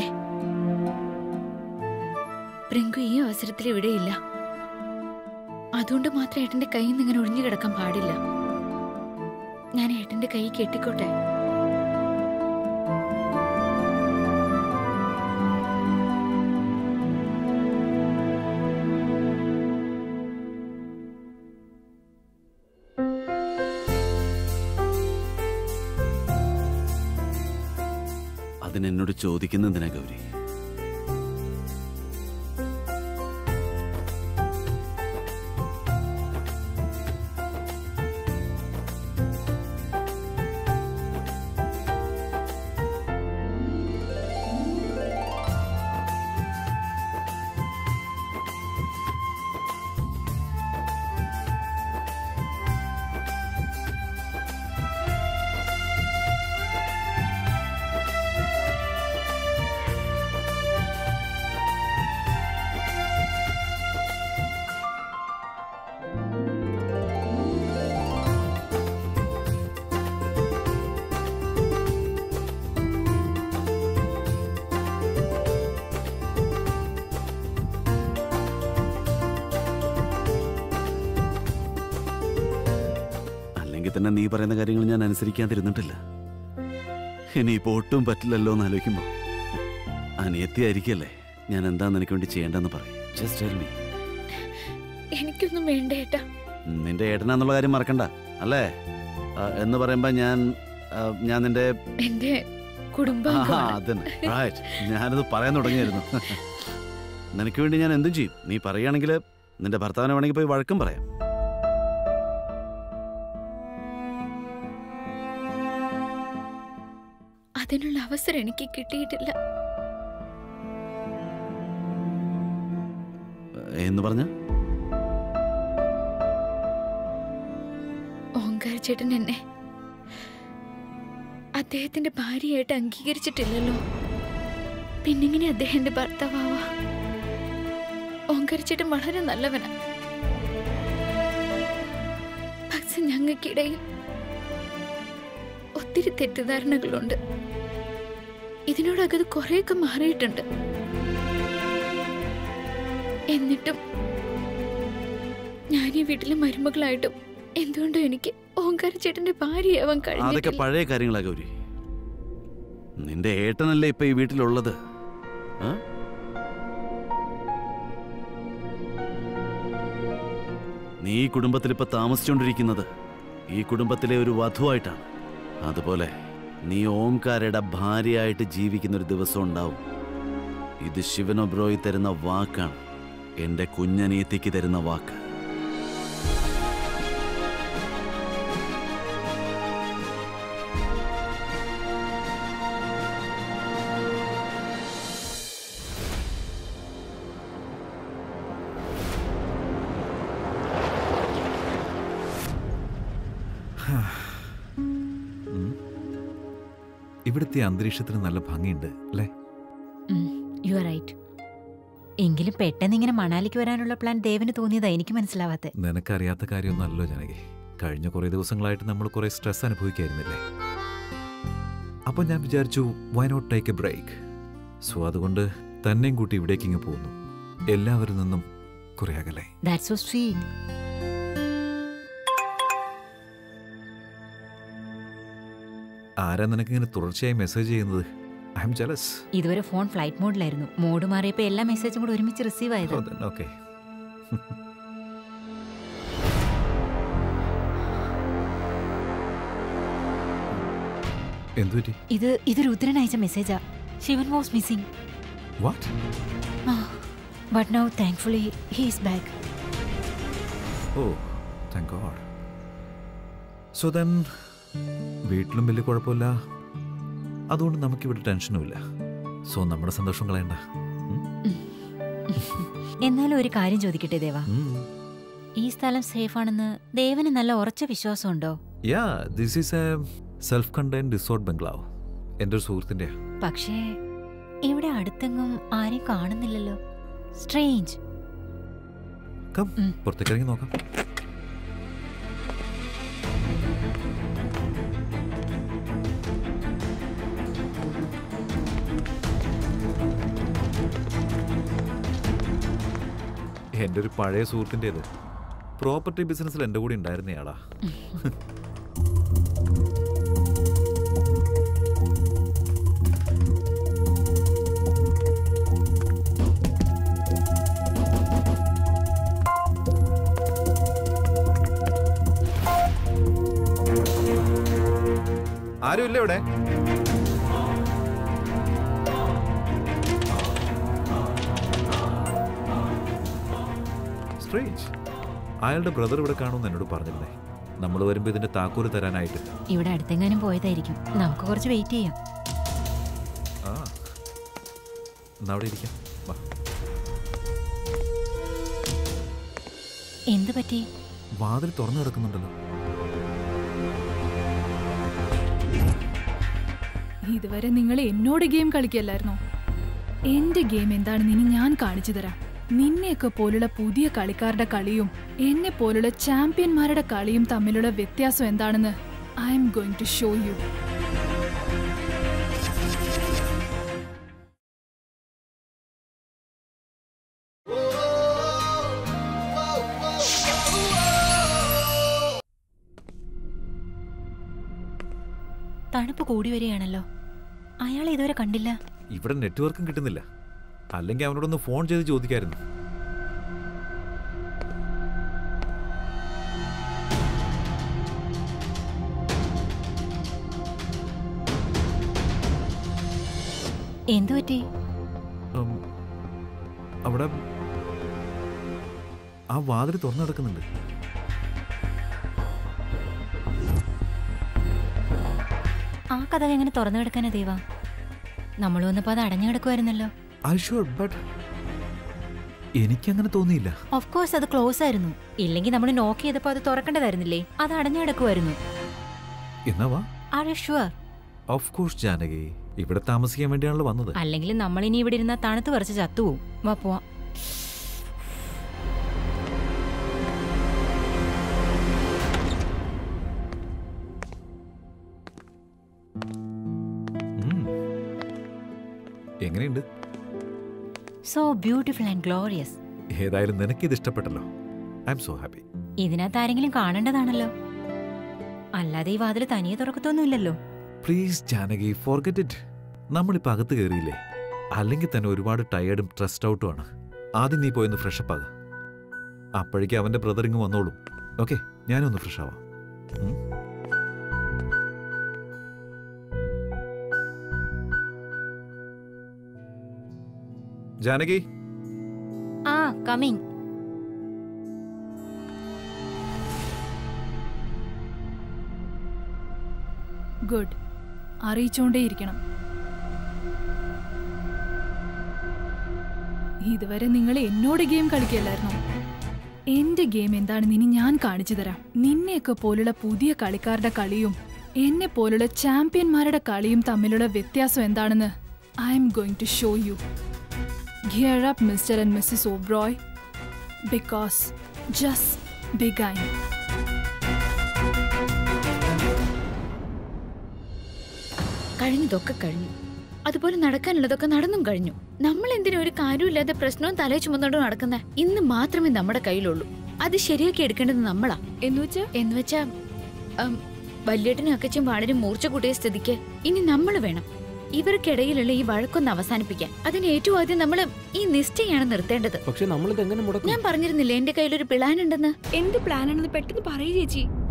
പ്രിങ്കു ഈ അവസരത്തിൽ ഇവിടെയില്ല. അതുകൊണ്ട് മാത്രം ഏട്ടന്റെ കയ്യിൽ നിന്ന് ഇങ്ങനെ ഒഴിഞ്ഞു കിടക്കാൻ പാടില്ല. ഞാൻ ഏട്ടന്റെ കൈ കെട്ടിക്കോട്ടെ. അതിനെന്നോട് ചോദിക്കുന്നതിനാ ഗൗരി? തന്നെ നീ പറയുന്ന കാര്യങ്ങൾ ഞാൻ അനുസരിക്കാതിരുന്നിട്ടില്ല. ഇനിയിപ്പോ ഒട്ടും പറ്റില്ലല്ലോ എന്ന് ആലോചിക്കുമ്പോ അനിയത്തിയായിരിക്കല്ലേ ഞാൻ എന്താ നിനക്ക് വേണ്ടി ചെയ്യേണ്ടെന്ന് പറയും. Just tell me. എനിക്കൊന്നും വേണ്ട ഏട്ടാ. നിന്റെ ഏട്ടനാന്നുള്ള കാര്യം മറക്കണ്ട അല്ലേ? ആ, എന്ന് പറയുമ്പോ ഞാൻ ആ, ഞാൻ നിന്റെ എന്റെ കുടുംബം. ആ, അതന്നെ. Right. ഞാനത് പറയാൻ തുടങ്ങിയായിരുന്നു. നിനക്ക് വേണ്ടി ഞാൻ എന്തും ചെയ്യും. നീ പറയുകയാണെങ്കിൽ നിന്റെ ഭർത്താവിനെ വേണമെങ്കിൽ പോയി വഴക്കും പറയാം. അതിനുള്ള അവസരം എനിക്ക് കിട്ടിയിട്ടില്ല. എന്ന് പറഞ്ഞ ഓങ്കാർ ചേട്ടൻ എന്നെ അദ്ദേഹത്തിന്റെ ഭാര്യയായിട്ട് അംഗീകരിച്ചിട്ടില്ലല്ലോ. പിന്നെങ്ങനെ അദ്ദേഹം എന്റെ ഭർത്താവാ? ഓങ്കാർ ചേട്ടൻ വളരെ നല്ലവനാ. പക്ഷെ ഞങ്ങൾക്കിടയിൽ ഒത്തിരി തെറ്റിദ്ധാരണകളുണ്ട്. ഇതിനോടകത് കുറെയൊക്കെ മാറിയിട്ടുണ്ട്. എന്നിട്ടും ഞാൻ ഈ വീട്ടിലെ മരുമകളായിട്ടും എന്തുകൊണ്ടോ എനിക്ക് ഓങ്കാര ചേട്ടന്റെ ഭാര്യയാവാൻ കഴിഞ്ഞു. അതൊക്കെ പഴയ കാര്യങ്ങളാ ഗൗരി. നിന്റെ ഏട്ടനല്ലേ ഇപ്പൊ ഈ വീട്ടിലുള്ളത്. നീ ഈ കുടുംബത്തിൽ ഇപ്പൊ താമസിച്ചുകൊണ്ടിരിക്കുന്നത് ഈ കുടുംബത്തിലെ ഒരു വധുവായിട്ടാണ്. അതുപോലെ നീ ഓംകാരയുടെ ഭാര്യയായിട്ട് ജീവിക്കുന്ന ഒരു ദിവസം ഉണ്ടാവും. ഇത് ശിവൻ ഒബ്രോയി തരുന്ന വാക്കാണ്, എന്റെ കുഞ്ഞനിയത്തിക്ക് തരുന്ന വാക്ക്. ഇവിടുത്തെ അന്തരീക്ഷത്തിന് നല്ല ഭംഗിയുണ്ട് അല്ലേ? You are right. എങ്കിലും പെട്ടെന്ന് ഇങ്ങനെ മണാലിക്ക് വരാനുള്ള പ്ലാൻ ദേവന് തോന്നിയതാ എനിക്ക് മനസ്സിലാവാത്തെ. നിനക്കറിയാത്ത കാര്യമൊന്നല്ലോ ജനകി. കഴിഞ്ഞ കുറെ ദിവസങ്ങളായിട്ട് നമ്മൾ കുറെ സ്ട്രെസ് അനുഭവിക്കായിരുന്നില്ലേ? അപ്പൊ ഞാൻ വിചാരിച്ചു why not take a break. So അതുകൊണ്ട് തന്നെയും കൂട്ടി ഇവിടേക്ക് ഇങ്ങ് പോകുന്നു. എല്ലാവരിൽ നിന്നും കുറെ അകലെ. That's so sweet. ആരാ നിനക്കിങ്ങനെ തുടർച്ചയായി മെസ്സേജ് ചെയ്യുന്നത്? I am jealous. ഇതുവരെ ഫോൺ ഫ്ലൈറ്റ് മോഡിലായിരുന്നു. മോഡ് മാറിയപ്പോ എല്ലാ മെസ്സേജും കൂടെ ഒരുമിച്ച് റിസീവ് ആയത്. ഓക്കേ. എന്തുപറ്റി? ഇത് ഇത് രുദ്രൻ അയച്ച മെസ്സേജാ. Shivan was missing. What? But now thankfully he is back. Oh thank god. So then വീട്ടിലും വലിയ കുഴപ്പമില്ല. അതുകൊണ്ട് നമുക്കിവിടെ ടെൻഷനുമില്ല. സോ നമ്മുടെ സന്തോഷം കളയണ്ട. എന്നാലും ഒരു കാര്യം ചോദിക്കട്ടെ ദേവ, ഈ സ്ഥലം സേഫ് ആണെന്ന് ദേവന് നല്ല ഉറച്ച വിശ്വാസമുണ്ടോ? Yeah, this is a self contained resort ബംഗ്ലാവ്. എൻ്റെ ഒരു സുഹൃത്തിൻ്റെ. പക്ഷേ ഇവിടെ അടുത്തെങ്ങും ആരെയും കാണുന്നില്ലല്ലോ. സ്ട്രേഞ്ച്. കം, പുറത്തേക്ക് ഇറങ്ങി നോക്കാം. എൻ്റെ ഒരു പഴയ സുഹൃത്തിൻ്റെത്. പ്രോപ്പർട്ടി ബിസിനസ്സിൽ എൻ്റെ കൂടെ ഉണ്ടായിരുന്നയാളാ. ആരുമില്ല ഇവിടെ? സ്ട്രേഞ്ച്. അയാളുടെ ബ്രദർ ഇവിടെ കാണുമെന്ന് എന്നോട് പറഞ്ഞിരുന്നേ. നമ്മൾ വരുമ്പോ ഇതിന്റെ താക്കോല് തരാനായിട്ട്. ഇവിടെ അടുത്തെങ്ങാനും പോയതായിരിക്കും. നമുക്ക് കുറച്ച് വെയിറ്റ് ചെയ്യാം. ആ, എന്നാ അവിടെ ഇരിക്കാം. വാ. എന്ത് പറ്റി? വാതിൽ തുറന്നു കിടക്കുന്നുണ്ടല്ലോ. ഇതുവരെ നിങ്ങൾ എന്നോട് ഗെയിം കളിക്കല്ലായിരുന്നോ? എന്റെ ഗെയിം എന്താണെന്ന് ഇനി ഞാൻ കാണിച്ചു തരാം. നിന്നെയൊക്കെ പോലുള്ള പുതിയ കളിക്കാരുടെ കളിയും എന്നെ പോലുള്ള ചാമ്പ്യന്മാരുടെ കളിയും തമ്മിലുള്ള വ്യത്യാസം എന്താണെന്ന് I'm going to show you. തണുപ്പ് കൂടി വരികയാണല്ലോ. അയാളെ ഇതുവരെ കണ്ടില്ല. ഇവിടെ നെറ്റ്വർക്കും കിട്ടുന്നില്ല. അല്ലെങ്കിൽ അവനോടൊന്ന് ഫോൺ ചെയ്ത് ചോദിക്കായിരുന്നു. എന്തു പറ്റി? ഉം, അവിടെ ആ വാതിൽ തുറന്നു കിടക്കുന്നുണ്ട്. ആ കഥ എങ്ങനെ തുറന്നു കിടക്കാനാ ദേവ? നമ്മൾ വന്നപ്പോ അത് അടഞ്ഞു കിടക്കുമായിരുന്നല്ലോ. ഐ ഷുവർ, ബട്ട് എനിക്കങ്ങനെ തോന്നിയില്ല. ഓഫ് കോഴ്സ് അത് ക്ലോസ് ആയിരുന്നു. ഇല്ലെങ്കിൽ നമ്മൾ നോക്ക് ചെയ്തപ്പോ അത് തുറക്കേണ്ടതായിരുന്നില്ലേ? അത് അടഞ്ഞു കിടക്കുമായിരുന്നു. എന്നാ വാ. Are you sure? Of course Janaki, ഇവിടെ താമസിക്കാൻ വേണ്ടിയാണല്ലോ വന്നത്. അല്ലെങ്കിൽ നമ്മൾ ഇനി ഇവിടെ ഇരുന്ന തണുത്ത് പറിച്ച് ചത്തുപോവും. വാ പോവാം. എങ്ങനെയുണ്ട്? So beautiful and glorious. ഏതായാലും നിനക്കിത് ഇഷ്ടപ്പെട്ടല്ലോ. I'm so happy. ഇതിനകത്ത് ആരെങ്കിലും കാണേണ്ടതാണല്ലോ, അല്ലാതെ ഈ വാതിൽ തനിയെ തുറക്കത്തൊന്നുമില്ലല്ലോ. Please Janaki, forget it. നമ്മളിപ്പോൾ അകത്ത് കയറിയില്ലേ, അല്ലെങ്കിൽ തന്നെ ഒരുപാട് ടയേർഡും സ്ട്രെസ്ഡ് ഔട്ടും ആണ്. ആദ്യം നീ പോയൊന്ന് ഫ്രഷപ്പ് ആകുക. അപ്പോഴേക്കും അവൻ്റെ ബ്രദർ ഇങ്ങ് വന്നോളും. ഓക്കെ, ഞാനൊന്ന് ഫ്രഷ് ആവാം. ജാനകി. ആ കമ്മിങ്. ഗുഡ്. അറിയിച്ചോണ്ടേയിരിക്കണം. ഇതുവരെ നിങ്ങൾ എന്നോട് ഗെയിം കളിക്കല്ലായിരുന്നോ? എന്റെ ഗെയിം എന്താണെന്ന് ഇനി ഞാൻ കാണിച്ചു തരാം. നിന്നെയൊക്കെ പോലുള്ള പുതിയ കളിക്കാരുടെ കളിയും എന്നെ പോലുള്ള ചാമ്പ്യന്മാരുടെ കളിയും തമ്മിലുള്ള വ്യത്യാസം എന്താണെന്ന് I'm going to show you. Gear up, Mister and Missus O'Broy, because just begun. കഴിഞ്ഞതൊക്കെ കഴിഞ്ഞു. അതുപോലെ നടക്കാനുള്ളതൊക്കെ നടന്നും കഴിഞ്ഞു. നമ്മൾ എന്തിനും ഒരു കാര്യമില്ലാതെ പ്രശ്നവും തലേ ചുമന്നോണ്ട് നടക്കുന്ന ഇന്ന് മാത്രമേ നമ്മുടെ കയ്യിലുള്ളൂ. അത് ശരിയാക്കി എടുക്കേണ്ടത് നമ്മളാ. എന്നുവെച്ചാ എന്നുവെച്ചാ വല്യേട്ടനും അക്കച്ചും വളരെ മൂർച്ച കൂട്ടിയ സ്ഥിതിക്ക് ഇനി നമ്മൾ വേണം ഇവർക്കിടയിലുള്ള ഈ വഴക്കൊന്ന് അവസാനിപ്പിക്കാൻ. അതിന് ഏറ്റവും ആദ്യം നമ്മൾ ഈ നിശ്ചയാണ് നിർത്തേണ്ടത്. പക്ഷെ നമ്മൾ ഞാൻ പറഞ്ഞിരുന്നില്ലേ എന്റെ കയ്യിലൊരു പ്ലാൻ ഉണ്ടെന്ന്. എന്ത് പ്ലാൻ ആണെന്ന് പെട്ടെന്ന് പറയൂ ചേച്ചി.